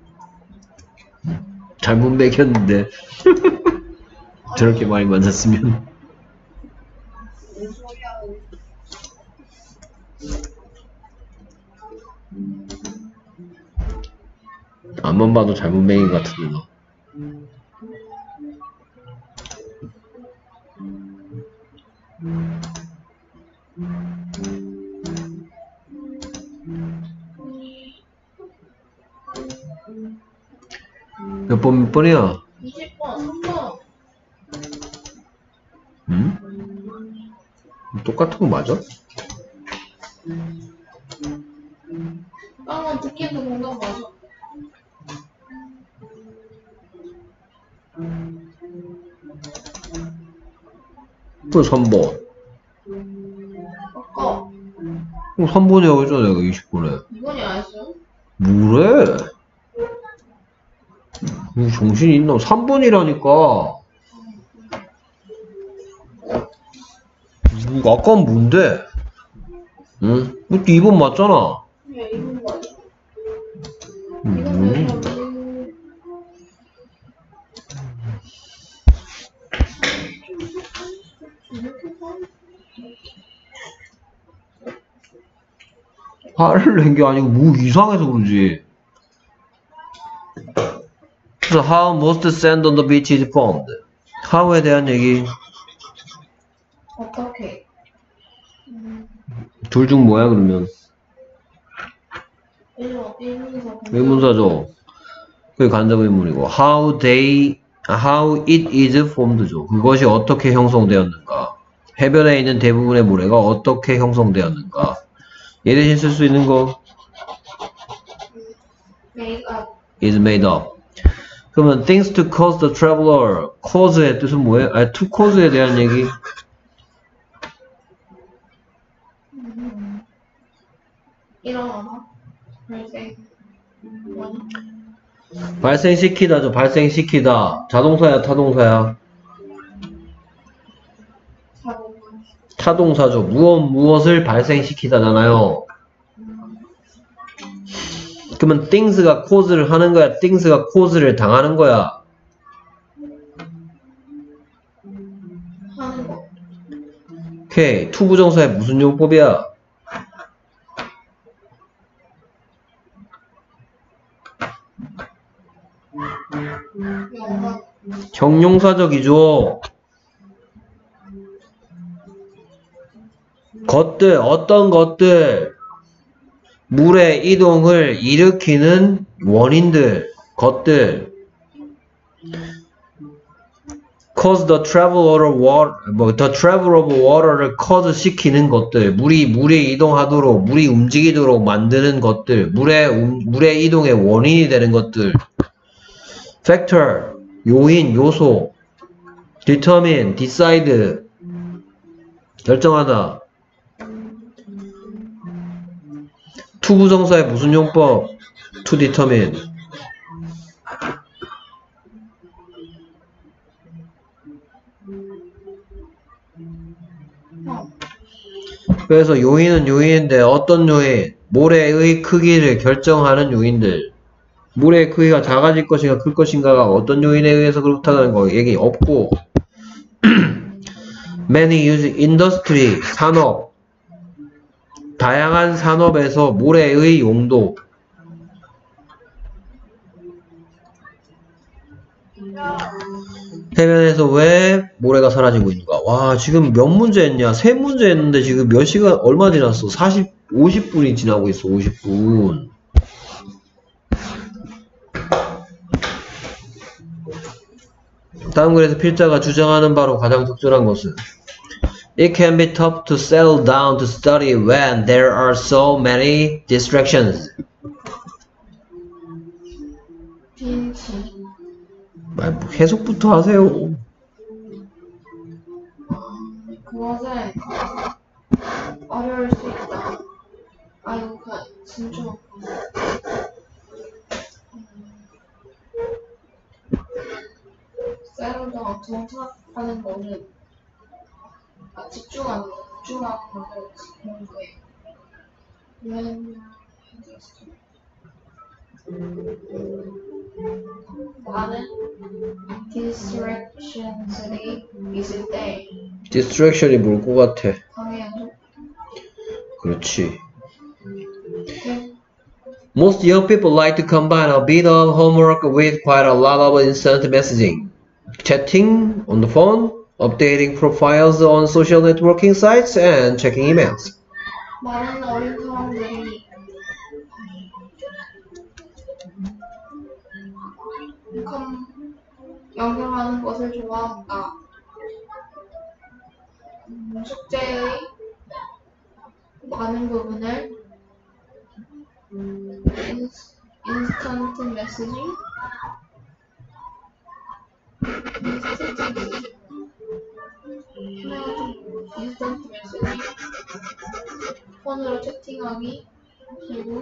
잘못 매겼는데 저렇게 많이 맞았으면. 무슨 소리야. 앞만 봐도 잘못 매긴 것 같은데 너. 몇 번 몇 번이야? 이십 번, 삼 번. 응? 똑같은 거 맞아? 빵은 듣기도 공감 맞아. 또 삼 번. 아까 어, 삼 번이라고 했잖아 내가 이십 번에. 이 번이 안 했어요? 뭐래? 뭐 정신이 있나? 삼 번이라니까. 뭐 아까는 뭔데? 응? 그것도 이 번 맞잖아. 네, 이 번 맞아. 음. 이건 왜 이러지? 화를 낸 게 아니고 뭐 이상해서 그러지. 그래서 how most sand on the beach is formed. how에 대한 얘기. 어떻게? 음, 둘 중 뭐야 그러면? 일본, 일본에서 의문사죠. 그게 간접 의문이고 how they, how it is formed죠. 그것이 어떻게 형성되었는가. 해변에 있는 대부분의 모래가 어떻게 형성되었는가. 얘 대신 쓸 수 있는 거 made up. is made up. 그러면 things to cause the traveler. cause의 뜻은 뭐예요? 아니, to cause에 대한 얘기. 음, 일어나다. 발생. 뭐냐? 발생시키다죠. 발생시키다. 자동사야, 타동사야? 자동차. 타동사죠. 무엇 무엇을 발생시키다잖아요. 그러면 things가 cause를 하는 거야? things가 cause를 당하는 거야? 하는 거. 오케이. 투부정사의 무슨 용법이야? 영화. 형용사적이죠. 것들, 어떤 것들, 물의 이동을 일으키는 원인들, 것들. cause the travel of water, 뭐, the travel of water를 cause 시키는 것들, 물이, 물이 이동하도록, 물이 움직이도록 만드는 것들, 물의, 음, 물의 이동의 원인이 되는 것들. factor, 요인, 요소. determine, decide, 결정하다. 투부정사의 무슨 용법? to determine. 그래서 요인은 요인인데 어떤 요인? 모래의 크기를 결정하는 요인들. 모래의 크기가 작아질 것인가 클 것인가가 어떤 요인에 의해서 그렇다는 거 얘기 없고. Many use industry, 산업. 다양한 산업에서 모래의 용도. 해변에서 왜 모래가 사라지고 있는가? 와, 지금 몇 문제 했냐? 세 문제 했는데 지금 몇 시간, 얼마 지났어? 사십, 오십 분이 지나고 있어, 오십 분. 다음 글에서 필자가 주장하는 바로 가장 적절한 것은 It can be tough to settle down to study when there are so many distractions. 빈치. 아, 뭐 해석부터 하세요. 그것은 어려울 수 있다. 아이고, 그, 진짜. settle down, 정착, 하는 거는 아, 집중하는 거, 집중하는 거를 그런 거예요. When 많은 distractions들이 있을 때 distraction이 뭘 것 같아? 방해하죠. 그렇지. Okay. Most young people like to combine a bit of homework with quite a lot of instant messaging. Chatting on the phone, updating profiles on social networking sites, and checking emails. 많은 어린 사람들이 컴, 연결하는 것을 좋아한다. 음, 숙제의 많은 부분을 인스턴트 메시지 인스턴트 메시지 폰으로 채팅하기 그리고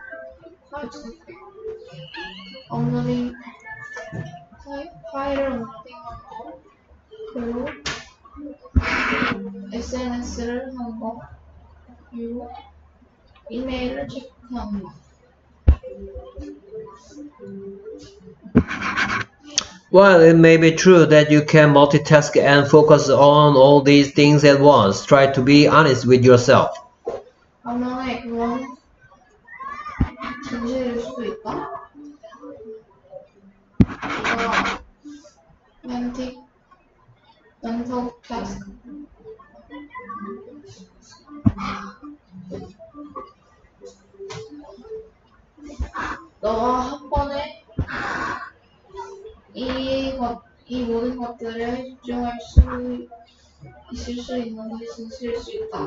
업로딩 파일을 업로딩하는 거 그리고 에스엔에스를 하는 거 그리고 이메일을 체크하는 거. While it may be true that you can multitask and focus on all these things at once, try to be honest with yourself. 반면에 그건 진실일 수도 있다. 이거 멘티 mental task. 너가 한 번에 이, 것, 이 모든 것들에 집중할 수 있을 수 있는 것이 진실일 수 있다.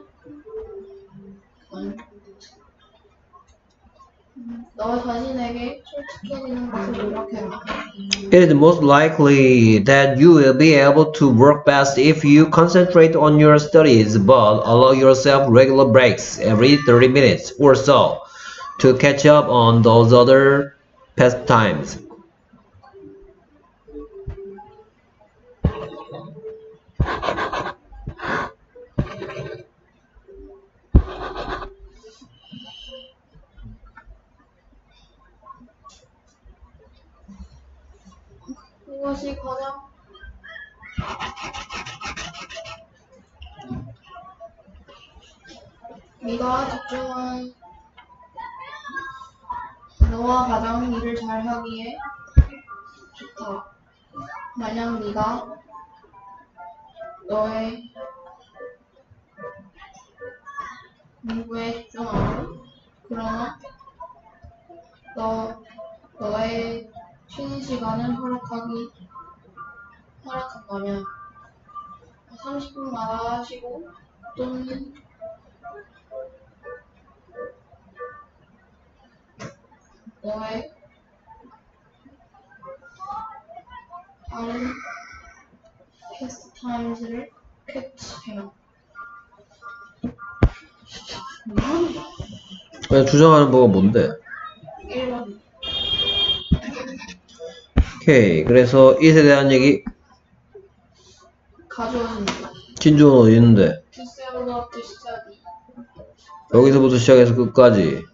너 자신에게 솔직해지는 것을 노력해라. It is most likely that you will be able to work best if you concentrate on your studies, but allow yourself regular breaks every thirty minutes or so to catch up on those other pastimes. 이것이 가장 네가 집중한 너와 가장 일을 잘하기에 좋다. 만약 네가 너의 공부에 집중하고 그러나 너 너의 쉬는 시간을 허락하기 허락한다면 삼십 분마다 쉬고 또는 너의 다른 패스타임즈를 캐치해라. 그냥 주장하는 뭐가 뭔데? 일 번 오케이. 그래서 it에 대한 얘기 가져오십니다. 진주는 어디 있는데? To settle up to study. 여기서부터 시작해서 끝까지.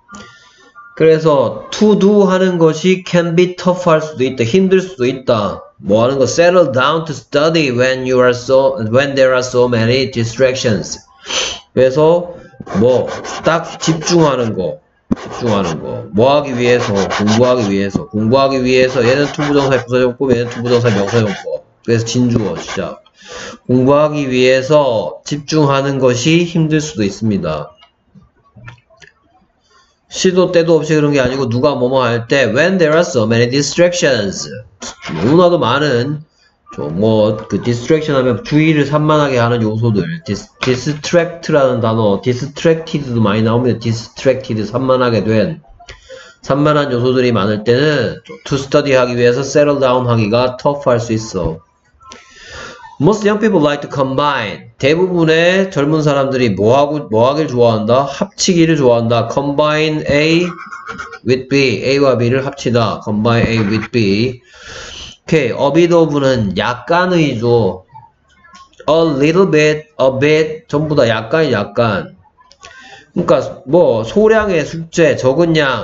그래서 to do 하는 것이 can be tough 할 수도 있다. 힘들 수도 있다. 뭐 하는 거 settle down to study when you are so when there are so many distractions. 그래서 뭐 딱 집중하는 거. 집중하는 거. 뭐 하기 위해서? 공부하기 위해서. 공부하기 위해서 얘는 투부정사의 부사정법, 얘는 투부정사의 명사정법. 그래서 진주어 시작. 공부하기 위해서 집중하는 것이 힘들 수도 있습니다. 시도 때도 없이 그런 게 아니고 누가 뭐뭐 할 때 when there are so many distractions 너무나도 많은 뭐 그 distraction 하면 주의를 산만하게 하는 요소들 dis, distract라는 단어 distracted도 많이 나옵니다. distracted 산만하게 된 산만한 요소들이 많을 때는 to study 하기 위해서 settle down 하기가 tough 할 수 있어. Most young people like to combine. 대부분의 젊은 사람들이 뭐하고, 뭐하길 좋아한다? 합치기를 좋아한다. Combine A with B. A와 B를 합치다. Combine A with B. 오케이. a bit of는 약간의죠. a little bit, a bit 전부 다 약간 약간. 그러니까 뭐 소량의 숙제, 적은 양.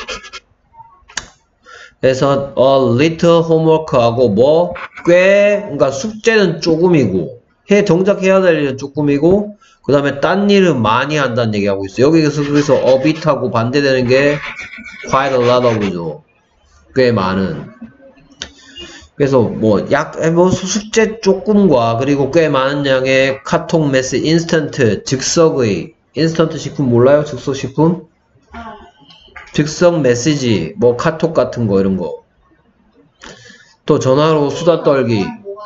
그래서 a little homework하고 뭐 꽤, 그러니까 숙제는 조금이고 해 정작 해야 될 일은 조금이고 그 다음에 딴 일은 많이 한다는 얘기하고 있어요. 여기서 그래서 a bit하고 반대되는 게 quite a lot of죠. 꽤 많은. 그래서 뭐 약 뭐 숙제 조금과 그리고 꽤 많은 양의 카톡 메시 인스턴트 즉석의 인스턴트 식품 몰라요? 즉석 식품? 즉석 메시지 뭐 카톡 같은 거 이런 거. 또 전화로 수다 떨기.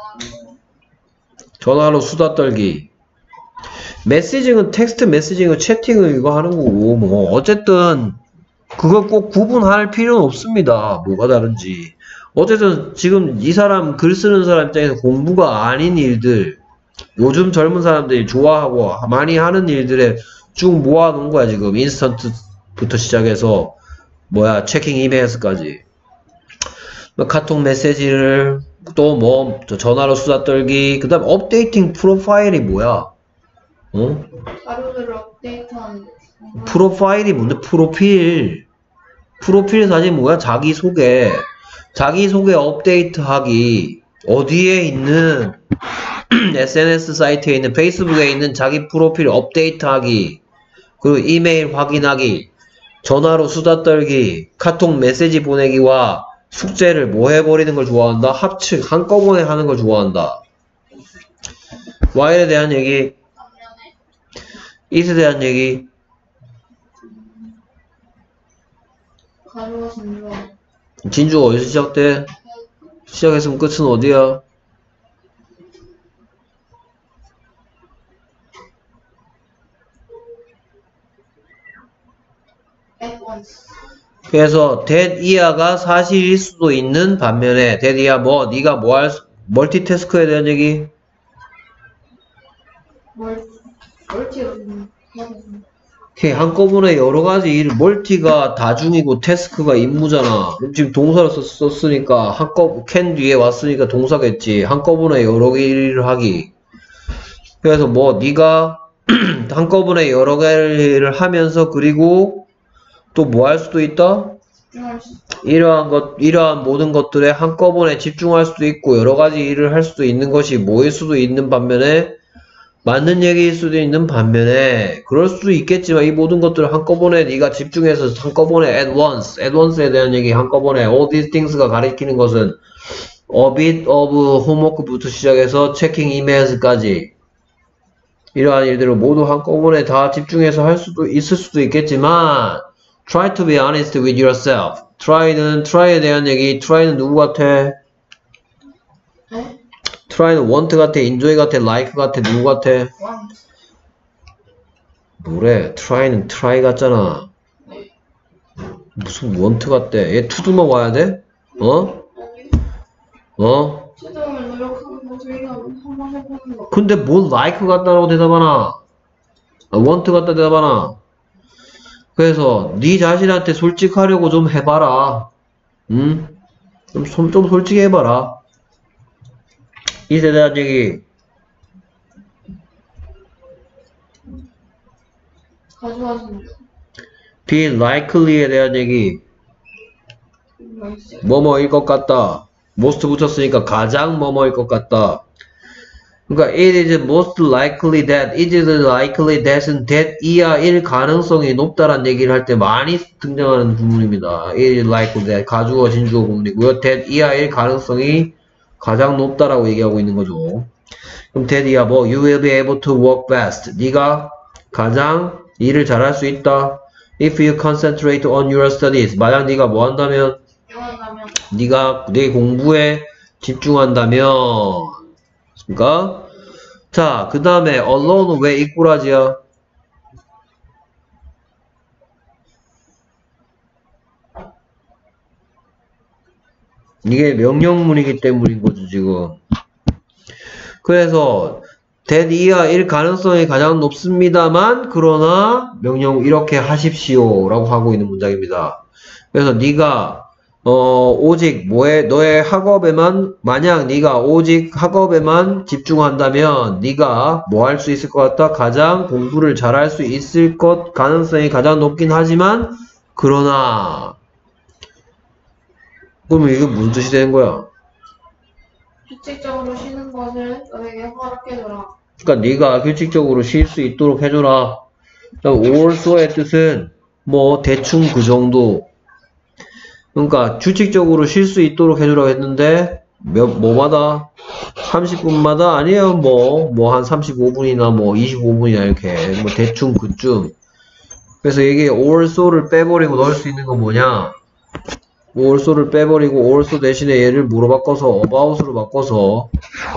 전화로 수다 떨기. 메시징은 텍스트 메시징은 채팅을 이거 하는 거고 뭐 어쨌든 그걸 꼭 구분할 필요는 없습니다. 뭐가 다른지. 어쨌든 지금 이 사람 글 쓰는 사람 입장에서 공부가 아닌 일들 요즘 젊은 사람들이 좋아하고 많이 하는 일들에 쭉 모아놓은 거야 지금. 인스턴트부터 시작해서 뭐야 체킹 이메일스까지 카톡 메시지를 또 뭐 전화로 수다 떨기 그 다음 업데이팅 프로파일이 뭐야? 어? 자료들을 업데이트하는 프로파일이 뭔데? 프로필 프로필 사진 뭐야? 자기소개 자기소개 업데이트하기 어디에 있는 에스엔에스 사이트에 있는 페이스북에 있는 자기 프로필 업데이트하기 그리고 이메일 확인하기 전화로 수다 떨기 카톡 메시지 보내기와 숙제를 뭐 해버리는 걸 좋아한다? 합치 한꺼번에 하는 걸 좋아한다. Y에 대한 얘기 it에 대한 얘기 가루와 진주와 진주가 어디서 시작돼? 시작했으면 끝은 어디야? at once. 그래서 that 이하가 사실일 수도 있는 반면에 that 이하 뭐 네가 뭐 할 멀티태스크에 대한 얘기 멀 멀티를 오케이 한꺼번에 여러가지 일 멀티가 다중이고 태스크가 임무잖아. 그럼 지금 동사를 썼, 썼으니까 한꺼 can 뒤에 왔으니까 동사겠지. 한꺼번에 여러 개 일을 하기. 그래서 뭐 네가 한꺼번에 여러 개를 하면서 그리고 또 뭐 할 수도 있다? 이러한 것, 이러한 모든 것들에 한꺼번에 집중할 수도 있고 여러 가지 일을 할 수도 있는 것이 뭐일 수도 있는 반면에 맞는 얘기일 수도 있는 반면에 그럴 수도 있겠지만 이 모든 것들을 한꺼번에 네가 집중해서 한꺼번에 at once, at once에 대한 얘기 한꺼번에 all these things가 가리키는 것은 a bit of homework부터 시작해서 checking emails까지 이러한 일들을 모두 한꺼번에 다 집중해서 할 수도 있을 수도 있겠지만 try to be honest with yourself. try는 try에 대한 얘기. try는 누구 같아? 네? try는 want 같아, enjoy 같아, like 같아, 누구 같아? want. 뭐래? try는 try 같잖아. 무슨 want 같대? 얘 to도만 와야 돼? 어? 어? 수동을 노력하는 거 저희가 한번 해보는 거. 근데 뭘 like 같다라고 대답하나? 아, want 같다 대답하나? 그래서 네 자신한테 솔직하려고 좀 해봐라. 응? 좀, 좀, 좀 솔직히 해봐라. 이에 대한 얘기. 가져와준 줄. be likely에 대한 얘기. 뭐뭐일 것 같다. most 붙였으니까 가장 뭐뭐일 것 같다. 그러니까 it is most likely that, it is likely that은 that 이하 일 가능성이 높다란 얘기를 할 때 많이 등장하는 구문입니다. it is likely that 가주어 진주어 구문이고요. that 이하 일 가능성이 가장 높다라고 얘기하고 있는 거죠. 그럼 that 이하 뭐 you will be able to work best. 네가 가장 일을 잘할 수 있다. if you concentrate on your studies. 만약 네가 뭐 한다면 영원하면 네가 내 공부에 집중한다면 그러니까 자, 그 다음에 alone은 왜 이꼬라지야? 이게 명령문이기 때문인 거죠, 지금. 그래서 that 이하 일 가능성이 가장 높습니다만 그러나 명령 이렇게 하십시오 라고 하고 있는 문장입니다. 그래서 네가 어, 오직 뭐에 너의 학업에만 만약 네가 오직 학업에만 집중한다면 네가 뭐 할 수 있을 것 같다? 가장 공부를 잘할 수 있을 것 가능성이 가장 높긴 하지만 그러나 그러면 이게 무슨 뜻이 되는 거야? 규칙적으로 쉬는 것을 너에게 허락해줘라. 그러니까 네가 규칙적으로 쉴 수 있도록 해줘라. also의 뜻은 뭐 대충 그 정도. 그러니까 규칙적으로 쉴 수 있도록 해주라고 했는데 몇 뭐마다 삼십 분마다 아니에요. 뭐 뭐 한 삼십오 분이나 뭐 이십오 분이나 이렇게 뭐 대충 그쯤. 그래서 이게 also를 빼버리고 넣을 수 있는 건 뭐냐? also를 빼버리고 also 대신에 얘를 뭐로 바꿔서 about으로 바꿔서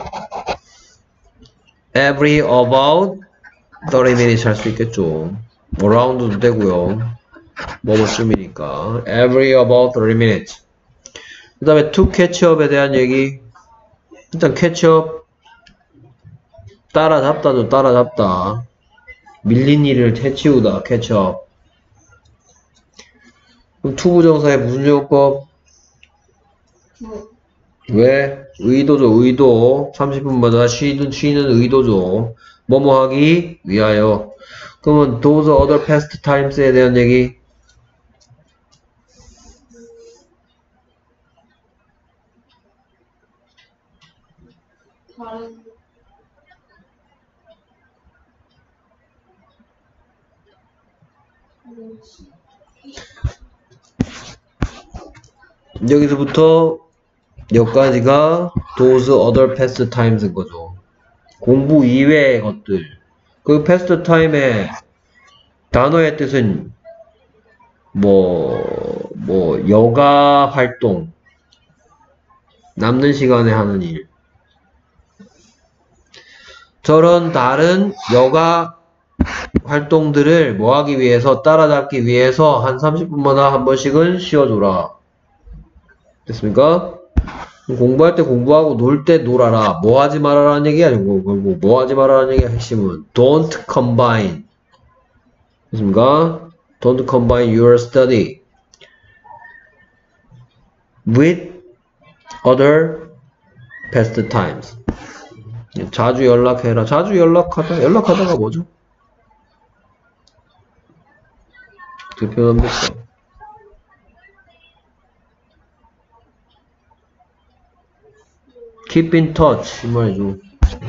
every about thirty minutes 할 수 있겠죠. around도 되고요. 뭐뭐쯤이니까 every about thirty minutes. 그 다음에 to catch up에 대한 얘기. 일단 catch up 따라잡다도 따라잡다. 밀린 일을 해치우다 catch up. 그럼 to 부정사의 무슨 용법? 뭐, 왜? 의도죠. 의도. 삼십 분마다 쉬는 쉬는 의도죠. 뭐뭐 하기 위하여. 그러면 those other past times에 대한 얘기. 다른 뭐지? 여기서부터 여기까지가 those other past times인 거죠. 공부 이외의 것들. 그 past time의 단어의 뜻은 뭐, 뭐, 여가 활동. 남는 시간에 하는 일. 저런 다른 여가 활동들을 뭐 하기 위해서, 따라잡기 위해서 한 삼십 분마다 한 번씩은 쉬어줘라. 됐습니까? 공부할 때 공부하고 놀 때 놀아라. 뭐 하지 말아라는 얘기 아니고, 결국 뭐 하지 말아라는 얘기가 핵심은 don't combine. 됐습니까? Don't combine your study with other past times. 자주 연락해라. 자주 연락하다. 연락하다가 뭐죠? 어떻게 표현합니까? Keep in touch 이 말이죠.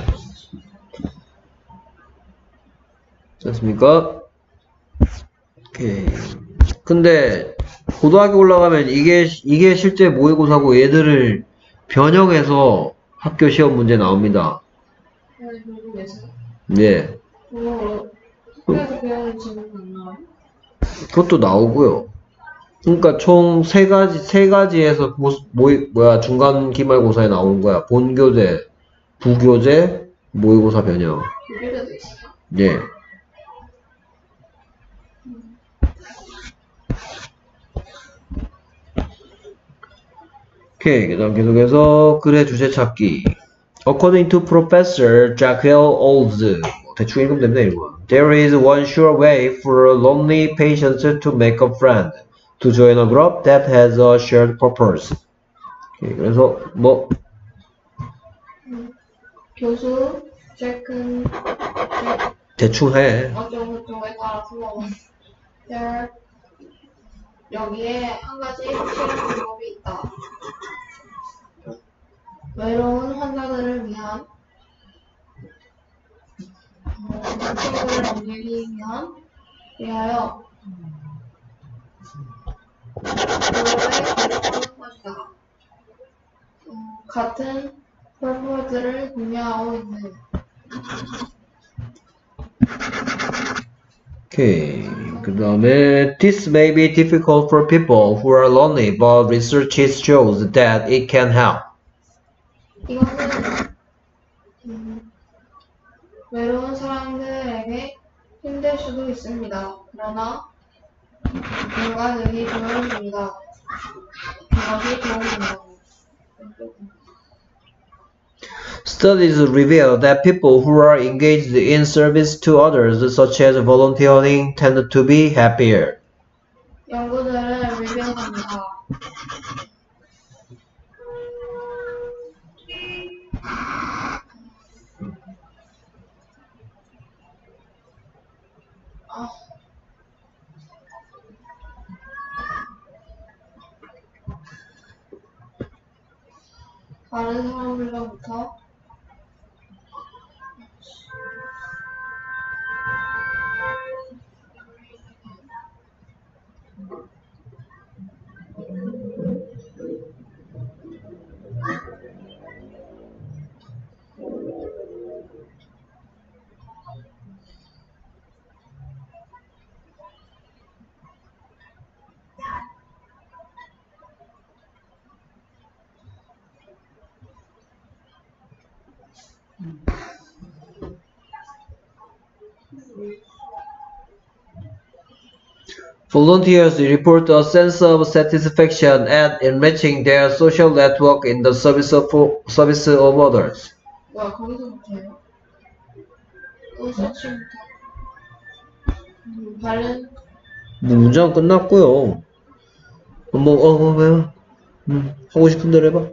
됐습니까? 오케이. 근데 고등학교 올라가면 이게 이게 실제 모의고사고 얘들을 변형해서 학교 시험 문제 나옵니다. 네, 모르겠어요. 네. 뭐, 학교에서 배우는 질문 안 나와요? 그것도 나오고요. 그러니까 총 세 가지 세 가지에서 모, 모의 뭐야 중간 기말고사에 나오는 거야. 본교재, 부교재, 모의고사 변형. 비교도 있어요? 예. 오케이. 그 다음 계속해서 글의 주제 찾기. According to Professor Jacques Olds, 대충 읽으면 됩니다. 이거. There is one sure way for lonely patients to make a friend. To join a group that has a shared purpose. 오케이. 그래서 뭐 음, 교수 잭은 잭 대충 해. 어쩌고저쩌고에 따라서 there 여기에 한 가지 확실한 방법이 있다. 외로운 환자들을 위한 어, 친구를 만들기 위한 위하여 노력을 것이다. 어, 같은 펄포즈를 공유하고 있는. 오케이. 그 다음에 This may be difficult for people who are lonely, but research shows that it can help. 이것은 음, 외로운 사람들에게 힘들 수도 있습니다. 그러나 결과들이 보여줍니다. 그것이 도움이 된다고. Studies reveal that people who are engaged in service to others, such as volunteering, tend to be happier. 연구들은 리뷰합니다. 다른 사람들로부터 Volunteers report a sense of satisfaction at enriching their social network in the service of, service of others. 뭐야 거기서부터요? 또 서치부터 음, 다른 뭐 문장 끝났고요. 뭐, 어, 뭐, 뭐야? 음, 하고 싶은 대로 해봐.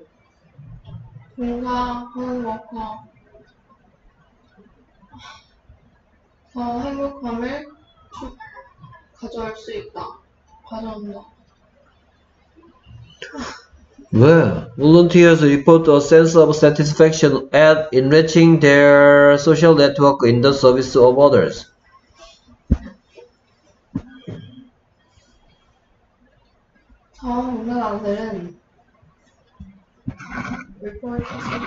공감하는 것과 더 행복함을 추, 가져올 수 있다. 가져온다. 왜? Volunteers report a sense of satisfaction at enriching their social network in the service of others. 자원봉사자들은 report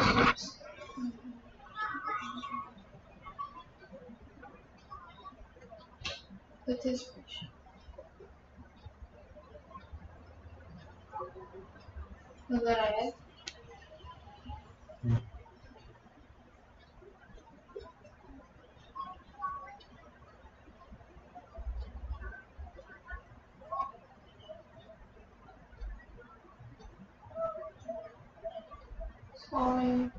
satisfaction. 그들의 Sorry.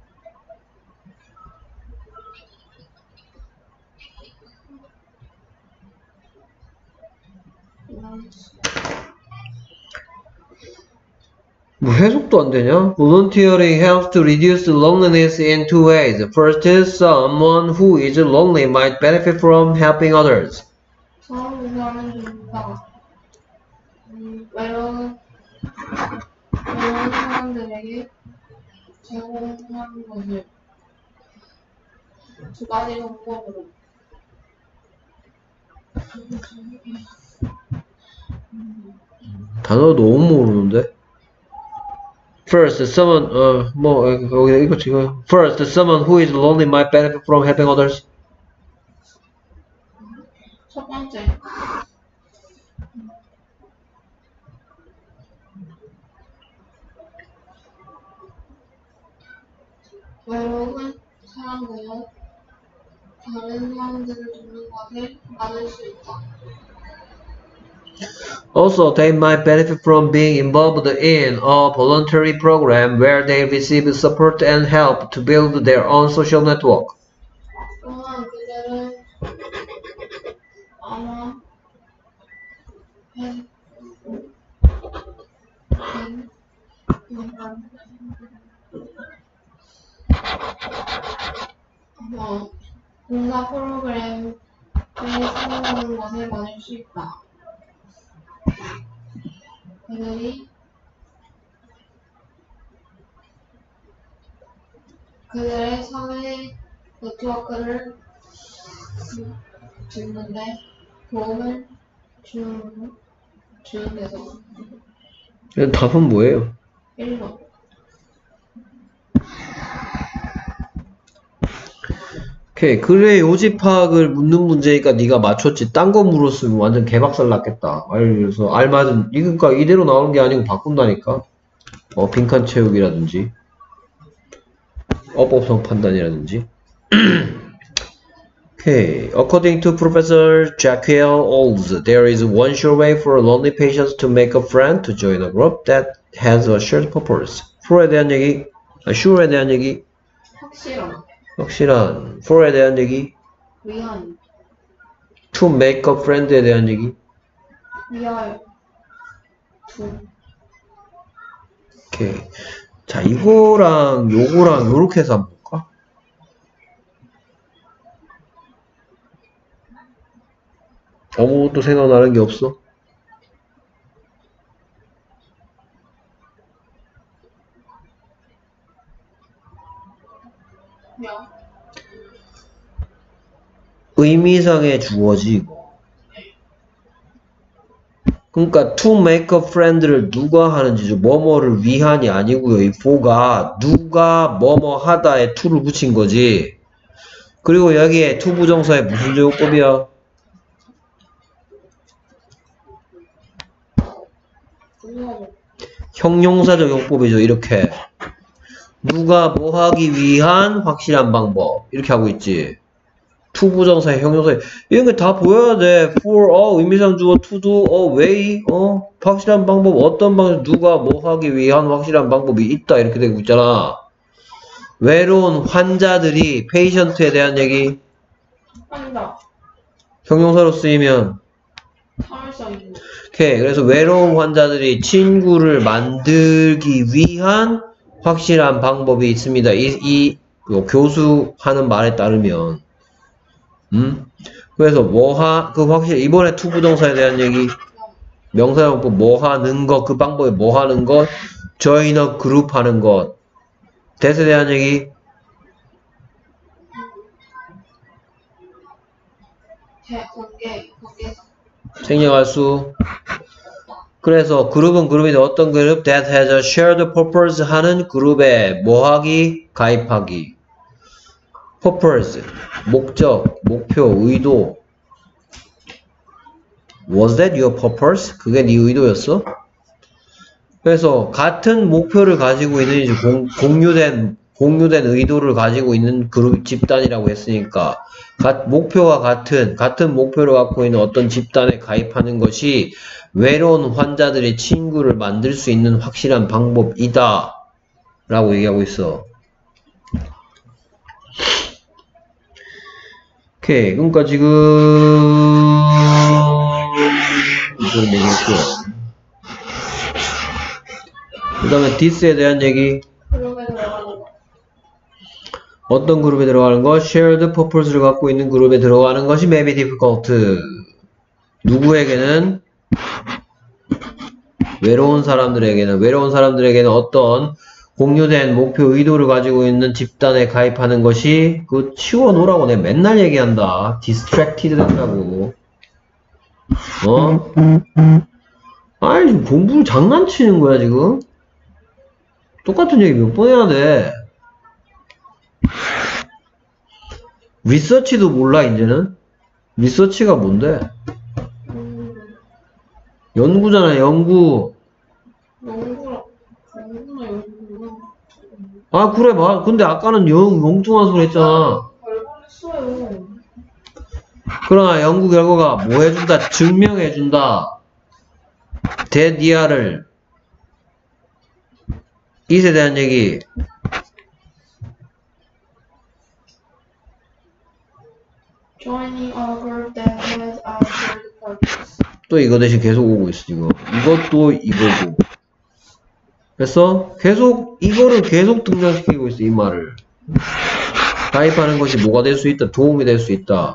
뭐 해석도 안 되냐? Volunteering helps to reduce loneliness in two ways. First, someone who is lonely might benefit from helping others. 자원봉사는 좋다. 음, 외로운 외로운 사람들에게 제공하는 것을 두 가지 방법으로 단어 너무 모르는데? First, someone, 어, 뭐, 여기 이거 지금. First, someone who is lonely might benefit from helping others. 첫 번째 외로운 사람들은 다른 사람들을 돕는 것을 받을 수 있다. Also, they might benefit from being involved in a voluntary program where they receive support and help to build their own social network. 또한 그들은 아마 팬, 팬, 아마 봉사 프로그램에 참여하는 것을 받을 수 있다. 그들이 그들의 사회 네트워크를 짓는데 도움을 주는, 주는 데서 답은 뭐예요? 일 번 오케이. 글의 요지 파악을 묻는 문제니까 네가 맞췄지. 딴 거 물었으면 완전 개박살 났겠다. 그래서 알맞은 이거가 이대로 나오는 게 아니고 바꾼다니까. 어, 빈칸 채우기라든지 어법성 판단이라든지. Okay. According to Professor Jacquiel Olds, there is one sure way for lonely patients to make a friend to join a group that has a shared purpose. For에 대한 얘기, 아, sure에 대한 얘기, 확실한 확실한. for에 대한 얘기, 위한 to make a friend에 대한 얘기. 위할 두 오케이. 자, 이거랑 요거랑 요렇게 해서 한번 볼까? 아무것도 생각나는 게 없어? 명. 의미상의 주어지고. 그러니까 to make a friend를 누가 하는지죠. 뭐뭐를 위한이 아니고요. 이 for가 누가 뭐뭐 하다에 to를 붙인 거지. 그리고 여기에 to 부정사의 무슨 조건이야? 형용사적 용법이죠. 이렇게 누가 뭐 하기 위한 확실한 방법 이렇게 하고 있지. to 부정사의 형용사에 이런 게 다 보여야 돼. for 어 의미상 주어 to do 어 way 어 확실한 방법 어떤 방법 누가 뭐 하기 위한 확실한 방법이 있다 이렇게 되고 있잖아. 외로운 환자들이 patient에 대한 얘기 한다. 형용사로 쓰이면 사물성이고. 오케이. 그래서 외로운 환자들이 친구를 만들기 위한 확실한 방법이 있습니다. 이, 이 요, 교수 하는 말에 따르면 음? 그래서 뭐하 그 확실 이번에 to 부정사에 대한 얘기 명사용법 뭐 하는 것 그 방법이 뭐 하는 것 join a group 하는 것 that에 대한 얘기 대, 공개, 공개성. 생략할 수 그래서 그룹은 그룹인데 어떤 그룹 that has a shared purpose 하는 그룹에 뭐하기 가입하기 purpose 목적 목표 의도 was that your purpose? 그게 네 의도였어? 그래서 같은 목표를 가지고 있는 이제 공, 공유된 공유된 의도를 가지고 있는 그룹 집단이라고 했으니까 가, 목표가 같은 같은 목표를 갖고 있는 어떤 집단에 가입하는 것이 외로운 환자들의 친구를 만들 수 있는 확실한 방법이다 라고 얘기하고 있어. 오케이. 그러니까 지금 이걸 얘기했고 그 다음에 this에 대한 얘기 그룹에 들어가는 거. 어떤 그룹에 들어가는 것? shared purpose를 갖고 있는 그룹에 들어가는 것이 may be difficult. 누구에게는? 외로운 사람들에게는 외로운 사람들에게는 어떤 공유된 목표 의도를 가지고 있는 집단에 가입하는 것이 그 치워놓으라고 내가 맨날 얘기한다. distracted 된다고. 어? 아이 지금 공부를 장난치는 거야 지금? 똑같은 얘기 몇 번 해야 돼? 리서치도 몰라 이제는? 리서치가 뭔데? 연구잖아 연구. 연구라, 연구나 연구나. 아 그래 봐. 근데 아까는 영, 엉뚱한 소리 했잖아. 결과했어요. 그러나 연구 결과가 뭐 해준다? 증명해준다. 대디아를 이에 대한 얘기. Joining a group that has a shared purpose. 또 이거 대신 계속 오고 있어 지금. 이것도 이거고. 그래서 계속 이거를 계속 등장시키고 있어 이 말을. 가입하는 것이 뭐가 될 수 있다. 도움이 될 수 있다.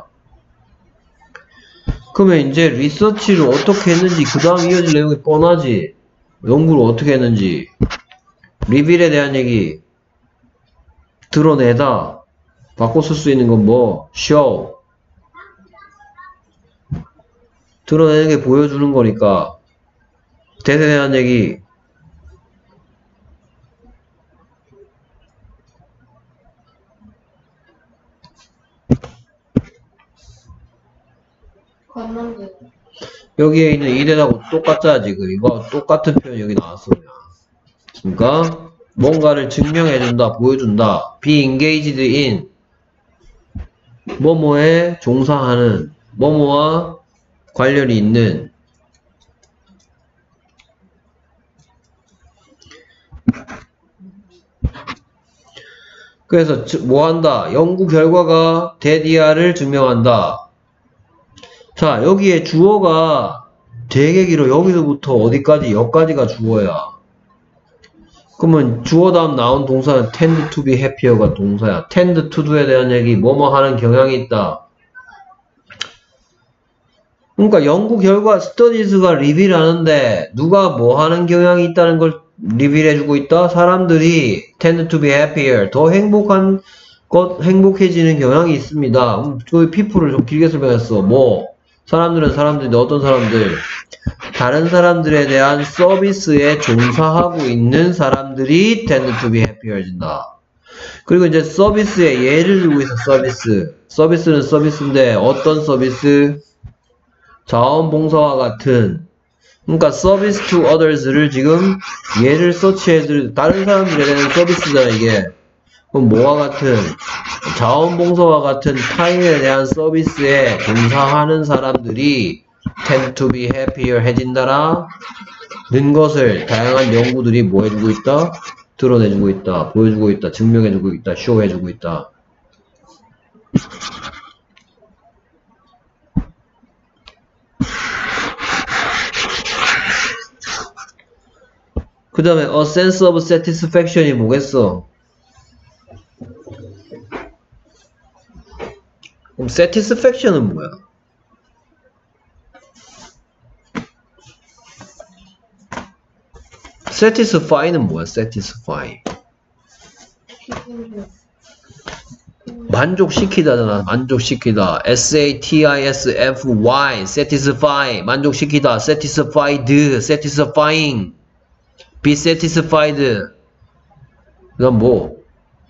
그러면 이제 리서치를 어떻게 했는지 그 다음 이어질 내용이 뻔하지. 연구를 어떻게 했는지. 리빌에 대한 얘기. 드러내다. 바꿔 쓸 수 있는 건 뭐? show. 드러내는 게 보여주는 거니까. that에 대한 얘기. 걷는 여기에 있는 이대하고 똑같잖아 지금. 이거 똑같은 표현 여기 나왔어 그냥. 그러니까 뭔가를 증명해준다, 보여준다. be engaged in 뭐뭐에 종사하는 뭐뭐와 관련이 있는 그래서 뭐한다? 연구 결과가 데디아를 증명한다. 자 여기에 주어가 되게 길어. 여기서부터 어디까지? 여기까지가 주어야. 그러면 주어 다음 나온 동사는 tend to be happier가 동사야. tend to do에 대한 얘기 뭐뭐 하는 경향이 있다. 그러니까 연구 결과 studies가 리빌 하는데 누가 뭐 하는 경향이 있다는 걸 리빌 해주고 있다. 사람들이 tend to be happier 더 행복한 것 행복해지는 경향이 있습니다. 음, 그 people을 좀 길게 설명했어. 뭐 사람들은 사람들인데 어떤 사람들? 다른 사람들에 대한 서비스에 종사하고 있는 사람들이 tend to be happi해진다. 그리고 이제 서비스에 예를 들고 있어. 서비스. 서비스는 서비스인데 어떤 서비스? 자원봉사와 같은. 그러니까 서비스 to others를 지금 예를 서치해줄 다른 사람들에 대한 서비스잖아 이게. 그럼 뭐와 같은? 자원봉사와 같은 타인에 대한 서비스에 종사하는 사람들이 tend to be happier 해진다라 는 것을 다양한 연구들이 뭐 해주고 있다? 드러내주고 있다, 보여주고 있다, 증명해주고 있다, 쇼해주고 있다. 그 다음에 a sense of satisfaction이 뭐겠어? 그럼 satisfaction은 뭐야? satisfy는 뭐야? satisfy 만족시키다잖아. 만족시키다. S-A-T-I-S-F-Y satisfy 만족시키다. satisfied satisfying be satisfied 그 다음 뭐?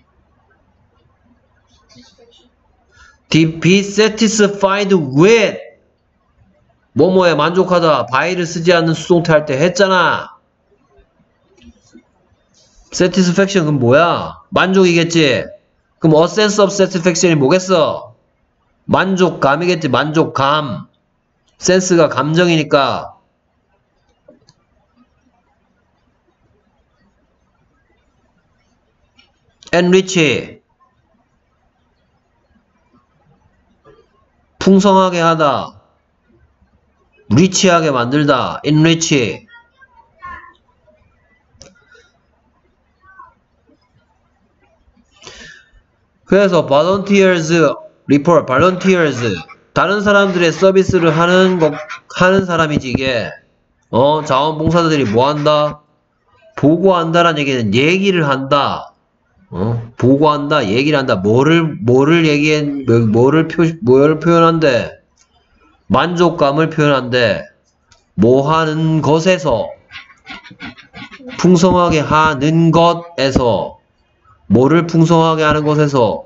be satisfied with 뭐뭐에 만족하다. by를 쓰지 않는 수동태 할 때 했잖아. satisfaction 그럼 뭐야? 만족이겠지? 그럼 a sense of satisfaction이 뭐겠어? 만족감이겠지? 만족감. sense가 감정이니까. enrich 풍성하게 하다. 리치하게 만들다. enrich 그래서 volunteers report, volunteers 다른 사람들의 서비스를 하는 거 하는 사람이지 이게. 어 자원봉사자들이 뭐 한다? 보고한다라는 얘기는 얘기를 한다. 어 보고한다, 얘기를 한다. 뭐를 뭐를 얘기해, 뭐를 표 뭐를 표현한대? 만족감을 표현한대. 뭐 하는 것에서 풍성하게 하는 것에서. 뭐를 풍성하게 하는 것에서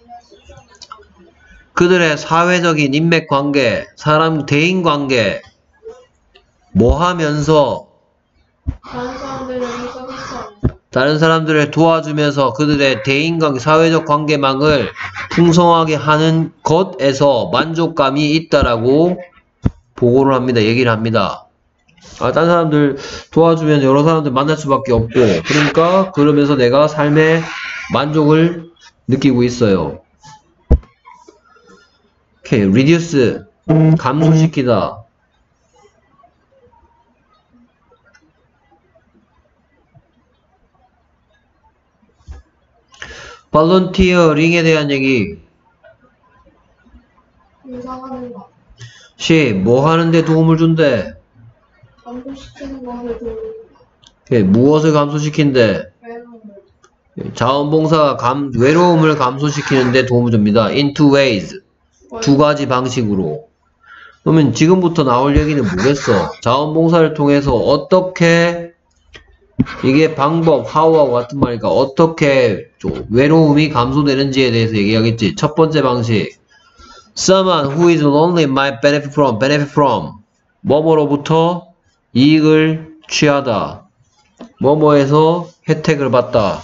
그들의 사회적인 인맥관계, 사람 대인관계 뭐 하면서 다른 사람들에게 서비스하면서 다른 사람들을 도와주면서 그들의 대인관계, 사회적 관계망을 풍성하게 하는 것에서 만족감이 있다라고 보고를 합니다. 얘기를 합니다. 아, 다른 사람들 도와주면 여러 사람들 만날 수밖에 없고, 그러니까 그러면서 내가 삶의 만족을 느끼고 있어요. 오케이, reduce 감소시키다. volunteering에 대한 얘기. 인상하는 것, 시, 뭐 하는데 도움을 준대? 감소시키는 것을 도움을 오케이, 무엇을 감소시킨대? 외로움을 자원봉사가 감, 외로움을 감소시키는데 도움을 줍니다. in two ways. 두 가지 방식으로. 그러면 지금부터 나올 얘기는 뭐겠어? 자원봉사를 통해서 어떻게 이게 방법, how하고 같은 말이니까 어떻게 좀 외로움이 감소되는지에 대해서 얘기하겠지. 첫 번째 방식. Someone who is lonely might benefit from, benefit from. 뭐뭐로부터 이익을 취하다. 뭐뭐에서 혜택을 받다.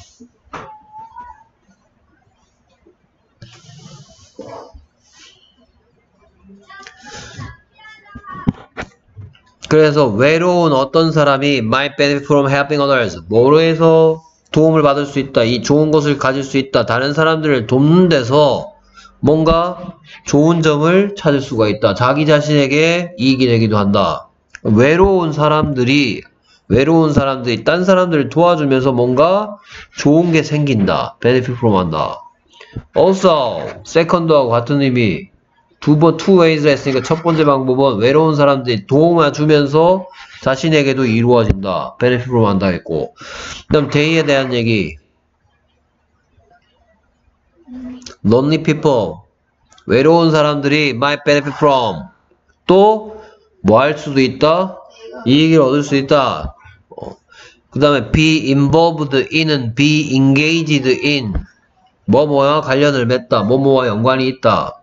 그래서 외로운 어떤 사람이 might benefit from helping others. 뭐로 해서 도움을 받을 수 있다. 이 좋은 것을 가질 수 있다. 다른 사람들을 돕는 데서 뭔가 좋은 점을 찾을 수가 있다. 자기 자신에게 이익이 되기도 한다. 외로운 사람들이 외로운 사람들이 딴 사람들을 도와주면서 뭔가 좋은 게 생긴다. benefit from 한다. also, second하고 같은 의미. 두 번, two ways를 했으니까 첫 번째 방법은 외로운 사람들이 도움을 주면서 자신에게도 이루어진다. benefit from 한다 했고. 그 다음 day에 대한 얘기. lonely people. 외로운 사람들이 might benefit from. 또 뭐 할 수도 있다? 이익을 얻을 수 있다. 어. 그 다음에 be involved in은 be engaged in. 뭐뭐와 관련을 맺다. 뭐뭐와 연관이 있다.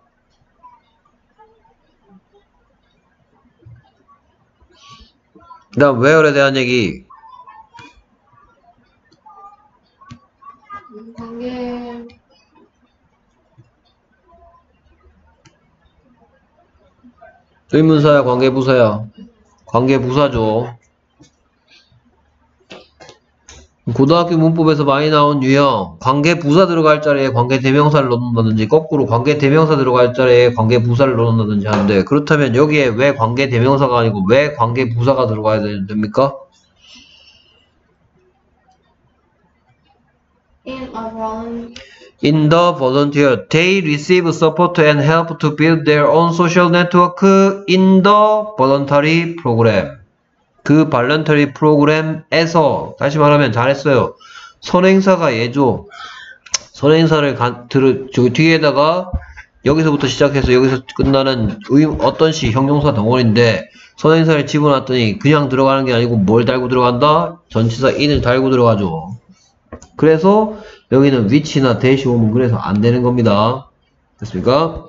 그 다음 where에 대한 얘기. 관계 의문사야 관계부사야? 관계부사죠. 고등학교 문법에서 많이 나온 유형, 관계부사 들어갈 자리에 관계대명사를 넣는다든지 거꾸로 관계대명사 들어갈 자리에 관계부사를 넣는다든지 하는데, 그렇다면 여기에 왜 관계대명사가 아니고 왜 관계부사가 들어가야 됩니까? in a volunteer In the volunteer, they receive support and help to build their own social network in the voluntary program. 그 voluntary program에서, 다시 말하면 잘했어요. 선행사가 얘죠. 선행사를 가, 들, 저 뒤에다가 여기서부터 시작해서 여기서 끝나는 의, 어떤 시 형용사 덩어리인데 선행사를 집어놨더니 그냥 들어가는 게 아니고 뭘 달고 들어간다? 전치사 in을 달고 들어가죠. 그래서 여기는 which나 대시 오면 그래서 안 되는 겁니다. 됐습니까?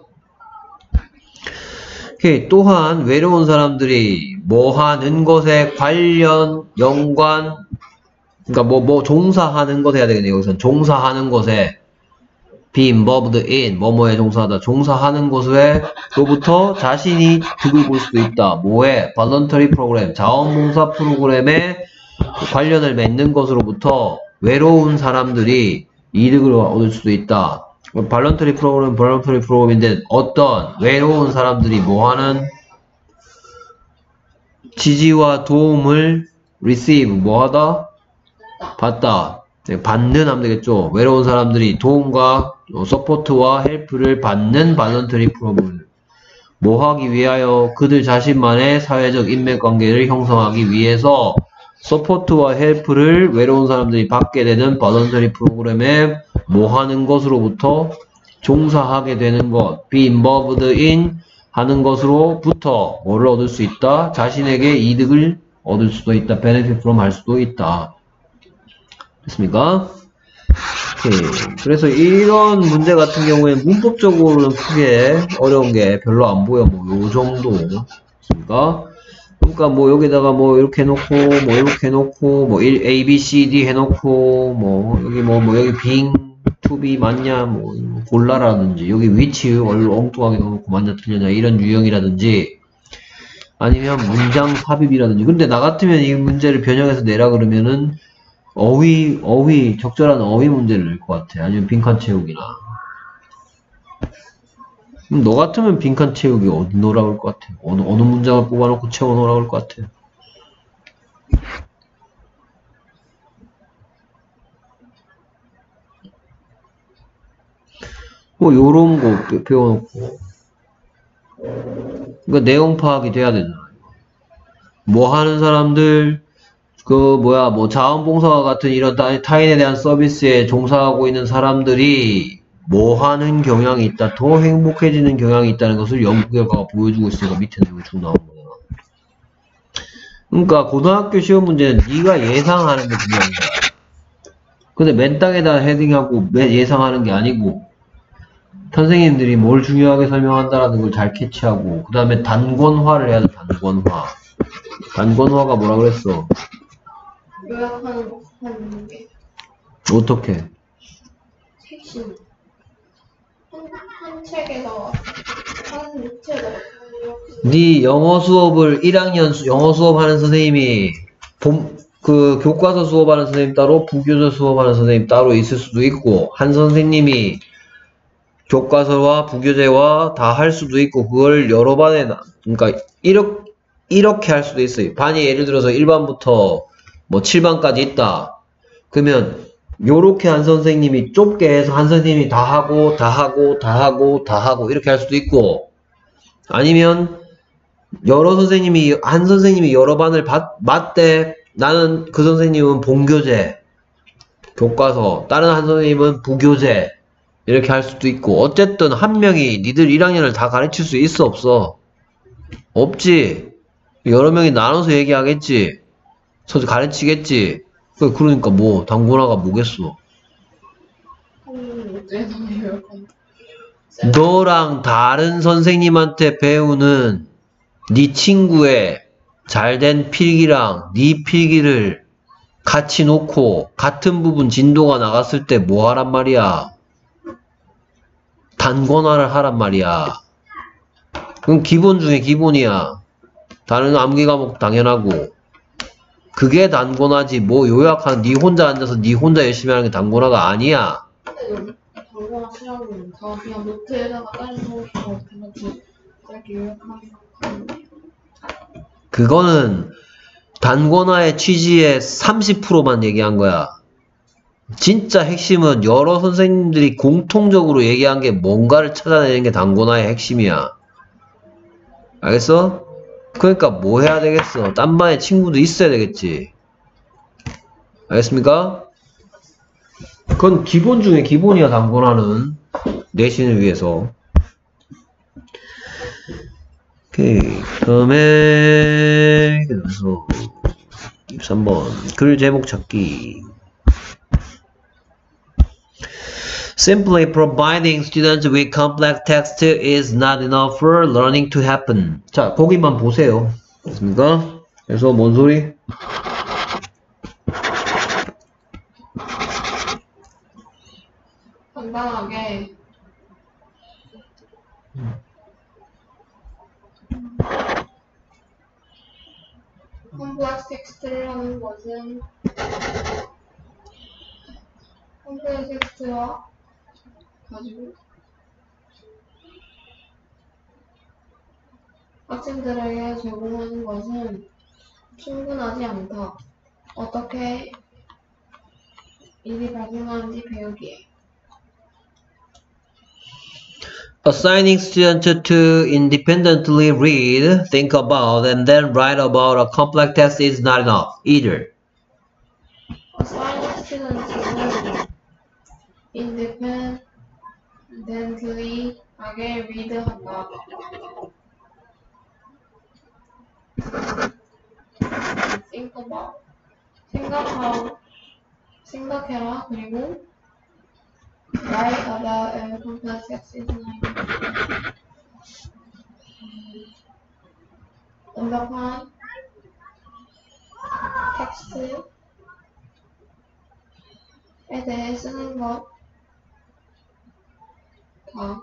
오케이. 또한 외로운 사람들이 뭐 하는 것에 관련, 연관, 그러니까 뭐, 뭐 종사하는 것 해야 되겠네요. 여기서는 종사하는 것에 be involved in, 뭐뭐에 종사하다. 종사하는 것에 로부터 자신이 득을 볼 수도 있다. 뭐에? voluntary program, 자원봉사 프로그램에 관련을 맺는 것으로부터 외로운 사람들이 이득을 얻을 수도 있다. 발런터리 프로그램, 발런터리 프로그램인데 어떤 외로운 사람들이 뭐하는 지지와 도움을 receive, 뭐하다? 받다. 네, 받는 하면 되겠죠. 외로운 사람들이 도움과 서포트와 헬프를 받는 발런터리 프로그램. 뭐하기 위하여? 그들 자신만의 사회적 인맥관계를 형성하기 위해서 서포트와 헬프를 외로운 사람들이 받게 되는 발런터리 프로그램에 뭐 하는 것으로부터 종사하게 되는 것, be involved in 하는 것으로부터 뭐를 얻을 수 있다? 자신에게 이득을 얻을 수도 있다. benefit from 할 수도 있다. 됐습니까? 오케이. 그래서 이런 문제 같은 경우에 문법적으로는 크게 어려운 게 별로 안 보여. 뭐 요 정도. 됐습니까? 그러니까 뭐 여기다가 뭐 이렇게 해놓고 뭐 이렇게 해놓고 뭐 A, B, C, D 해놓고 뭐 여기 뭐, 뭐 여기 being, to be 맞냐 뭐 골라라든지 여기 which 얼른 엉뚱하게 넣어놓고 맞냐 틀렸냐 이런 유형이라든지 아니면 문장 삽입이라든지. 근데 나 같으면 이 문제를 변형해서 내라 그러면은 어휘 어휘 적절한 어휘 문제를 낼 것 같아. 아니면 빈칸 채우기나. 그럼 너 같으면 빈칸 채우기 어디 넣으라고 할 것 같아? 어느, 어느 문장을 뽑아놓고 채워놓으라고 할 것 같아? 뭐, 요런 거 배워놓고. 그러니까 내용 파악이 돼야 되잖아. 뭐 하는 사람들, 그, 뭐야, 뭐, 자원봉사와 같은 이런 타인에 대한 서비스에 종사하고 있는 사람들이 뭐 하는 경향이 있다, 더 행복해지는 경향이 있다는 것을 연구 결과가 보여주고 있으니까 밑에 여기 쭉 나온 거잖아. 그러니까 고등학교 시험 문제는 네가 예상하는 게 중요한 거야. 근데 맨 땅에다 헤딩하고 예상하는 게 아니고 선생님들이 뭘 중요하게 설명한다라는 걸 잘 캐치하고 그 다음에 단권화를 해야 돼. 단권화. 단권화가 뭐라 그랬어? 요약하는 하는 게 어떻게? 핵심 한, 한 책에서 한 육체를 네 영어 수업을 일 학년 수, 영어 수업하는 선생님이 봄, 그 교과서 수업하는 선생님 따로 부교재 수업하는 선생님 따로 있을 수도 있고 한 선생님이 교과서와 부교재와 다 할 수도 있고 그걸 여러 반에 나, 그러니까 이렇게 이렇게 할 수도 있어요. 반이 예를 들어서 일 반부터 뭐 칠 반까지 있다. 그러면 요렇게 한 선생님이 좁게 해서 한 선생님이 다 하고 다 하고 다 하고 다 하고 이렇게 할 수도 있고 아니면 여러 선생님이 한 선생님이 여러 반을 받, 맞대. 나는 그 선생님은 본교재 교과서 다른 한 선생님은 부교재 이렇게 할 수도 있고 어쨌든 한 명이 니들 일 학년을 다 가르칠 수 있어 없어? 없지. 여러 명이 나눠서 얘기하겠지. 서로 가르치겠지. 그러니까 뭐 단권화가 뭐겠어. 너랑 다른 선생님한테 배우는 네 친구의 잘된 필기랑 네 필기를 같이 놓고 같은 부분 진도가 나갔을 때 뭐 하란 말이야? 단권화를 하란 말이야. 그럼 기본 중에 기본이야. 다른 암기 과목 당연하고. 그게 단권화지. 뭐 요약한 네 혼자 앉아서 네 혼자 열심히 하는 게 단권화가 아니야. 단권화 시험은 다 그냥 노트에다가 따져서 이렇게 요약하는 거. 그거는 단권화의 취지의 삼십 퍼센트만 얘기한 거야. 진짜 핵심은 여러 선생님들이 공통적으로 얘기한 게 뭔가를 찾아내는 게 단권화의 핵심이야. 알겠어? 그러니까 뭐 해야 되겠어? 딴 반에 친구도 있어야 되겠지. 알겠습니까? 그건 기본 중에 기본이야, 단권화는. 내신을 위해서. 오케이. 그 다음에, 그래서, 이십삼 번. 글 제목 찾기. Simply providing students with complex text is not enough for learning to happen. 자, 거기만 보세요. 됐습니까? 그래서 뭔 소리? 간단하게 컴플렉스 텍스트를 하는 것은 컴플렉스 텍스트와 가지고 학생들에게 제공하는 것은 충분하지 않다. 어떻게 일이 발생하는지 배우기에. Assigning students to independently read, think about, and then write about a complex text is not enough either. Assigning students independently 하게 read한다. think about 생각하고 생각해라. 그리고 write about a complex text is not enough. 완벽한 텍스트에 대해 쓰는 것 다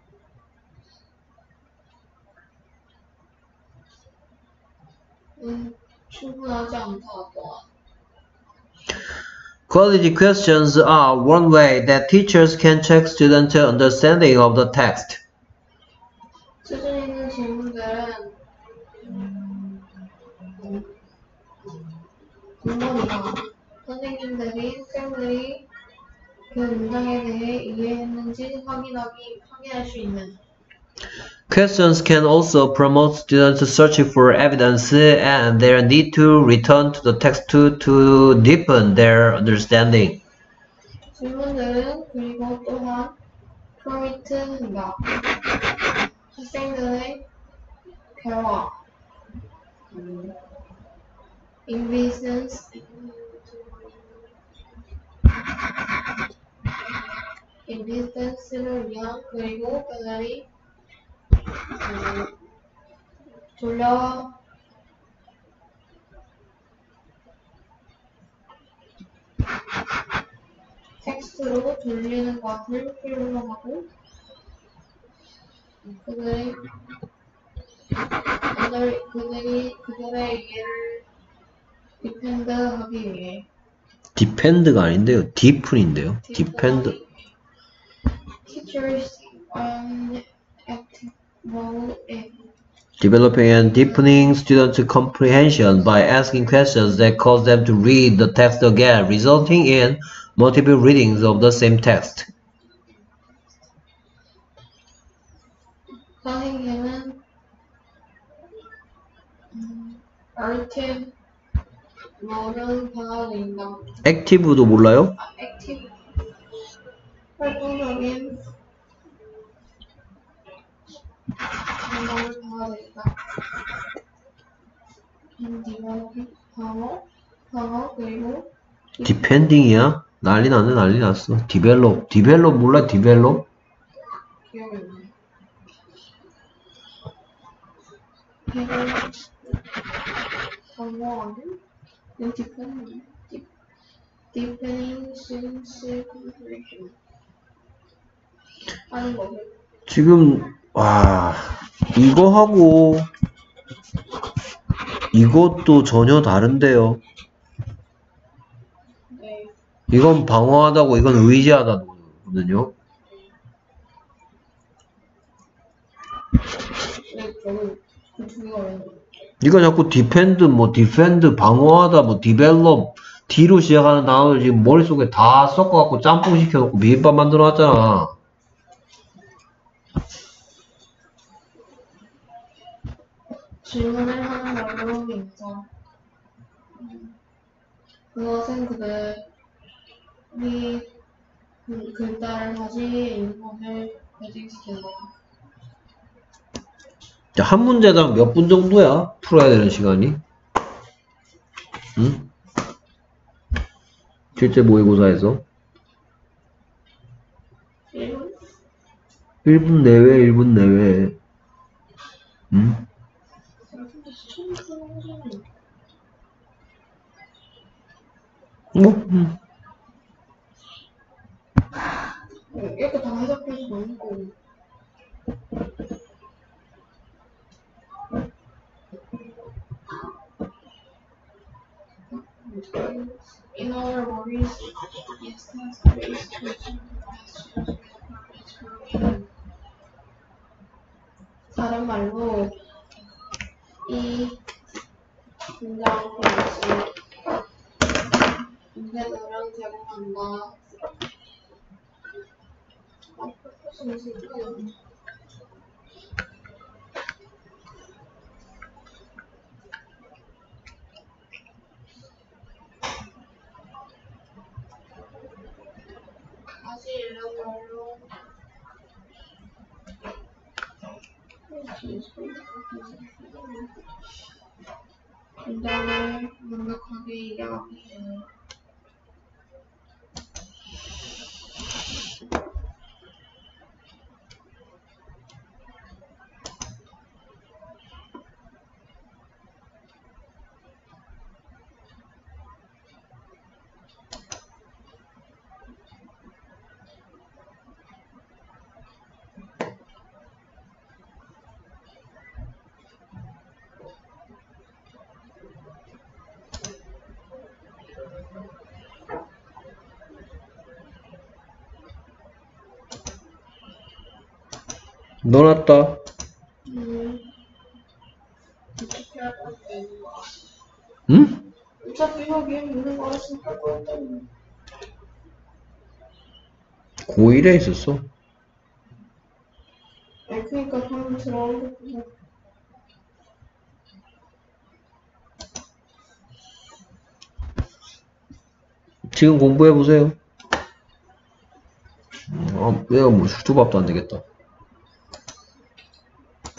음, 충분하지 않다 또한. Quality questions are one way that teachers can check students' understanding of the text. 수준 있는 질문들은 방법이다. 선생님들이 학생들이 그 문장에 대해 이해했는지 확인하기, 확인할 수 있는. Questions can also promote students searching for evidence and their need to return to the text to, to deepen their understanding. 질문들은 그리고 또한 프로미트한다. 학생들의 대화, 인비센스, 인비센스를 위한 그리고 그들이 음, 돌려 텍스트로 돌리는 것을 필요로 하고 그들의 그들, 그들이 그들의 이해를 디펜드하기 위해 Depend가 아닌데요. Deepen인데요. Depend. Teachers on active role in Developing and deepening students' comprehension by asking questions that cause them to read the text again, resulting in multiple readings of the same text. 선생님은 음, active role을 받아들인다. Active도 몰라요? active 활동적인 행동을 봐야 되겠다. 디벨롭, 방어, 방어, 그리고 디펜딩이야? 난리 났네, 난리 났어. 디벨롭, 디벨롭 몰라, 디벨롭? 기억이 안 나요. 핵을 방어하는 디펜딩, 디펜딩 시스 컨트레이션 하는 거고. 지금, 와, 이거 하고, 이것도 전혀 다른데요. 네. 이건 방어하다고, 이건 의지하다거든요. 근데 저는 그 두 개가 왜 이거 자꾸 디펜드, 뭐, 디펜드, 방어하다, 뭐, 디벨롭, D로 시작하는 단어를 지금 머릿속에 다 섞어갖고 짬뽕 시켜놓고 비빔밥 만들어 놨잖아. 질문을 하는 어려움이 있죠. 음, 그것은 그들이 그 글자를 다시 인문을 배정시키는 거야. 자, 한 문제당 몇 분 정도야? 풀어야 되는 시간이? 응? 실제 모의고사에서? 일 분? 일 분 내외, 일 분 내외. 응? 뭐, 응. 이렇게 다 해석할 수도 있고. In our worries, yes, that's based question questions with 다른 말로 이 문장 방식 문제들은 제공한다. 어, 무슨 무슨 다시 읽는 걸로 문장을 완벽하게 이해하세요. 넣어놨다. 음, 어떻게 할 건데? 응? 어차피 여기에 있는 거라서 할 건데. 고일에 있었어. 아니, 그니까 방금 들어온 것보다. 지금 공부해보세요. 아, 내가 뭐 수조밥도 안 되겠다.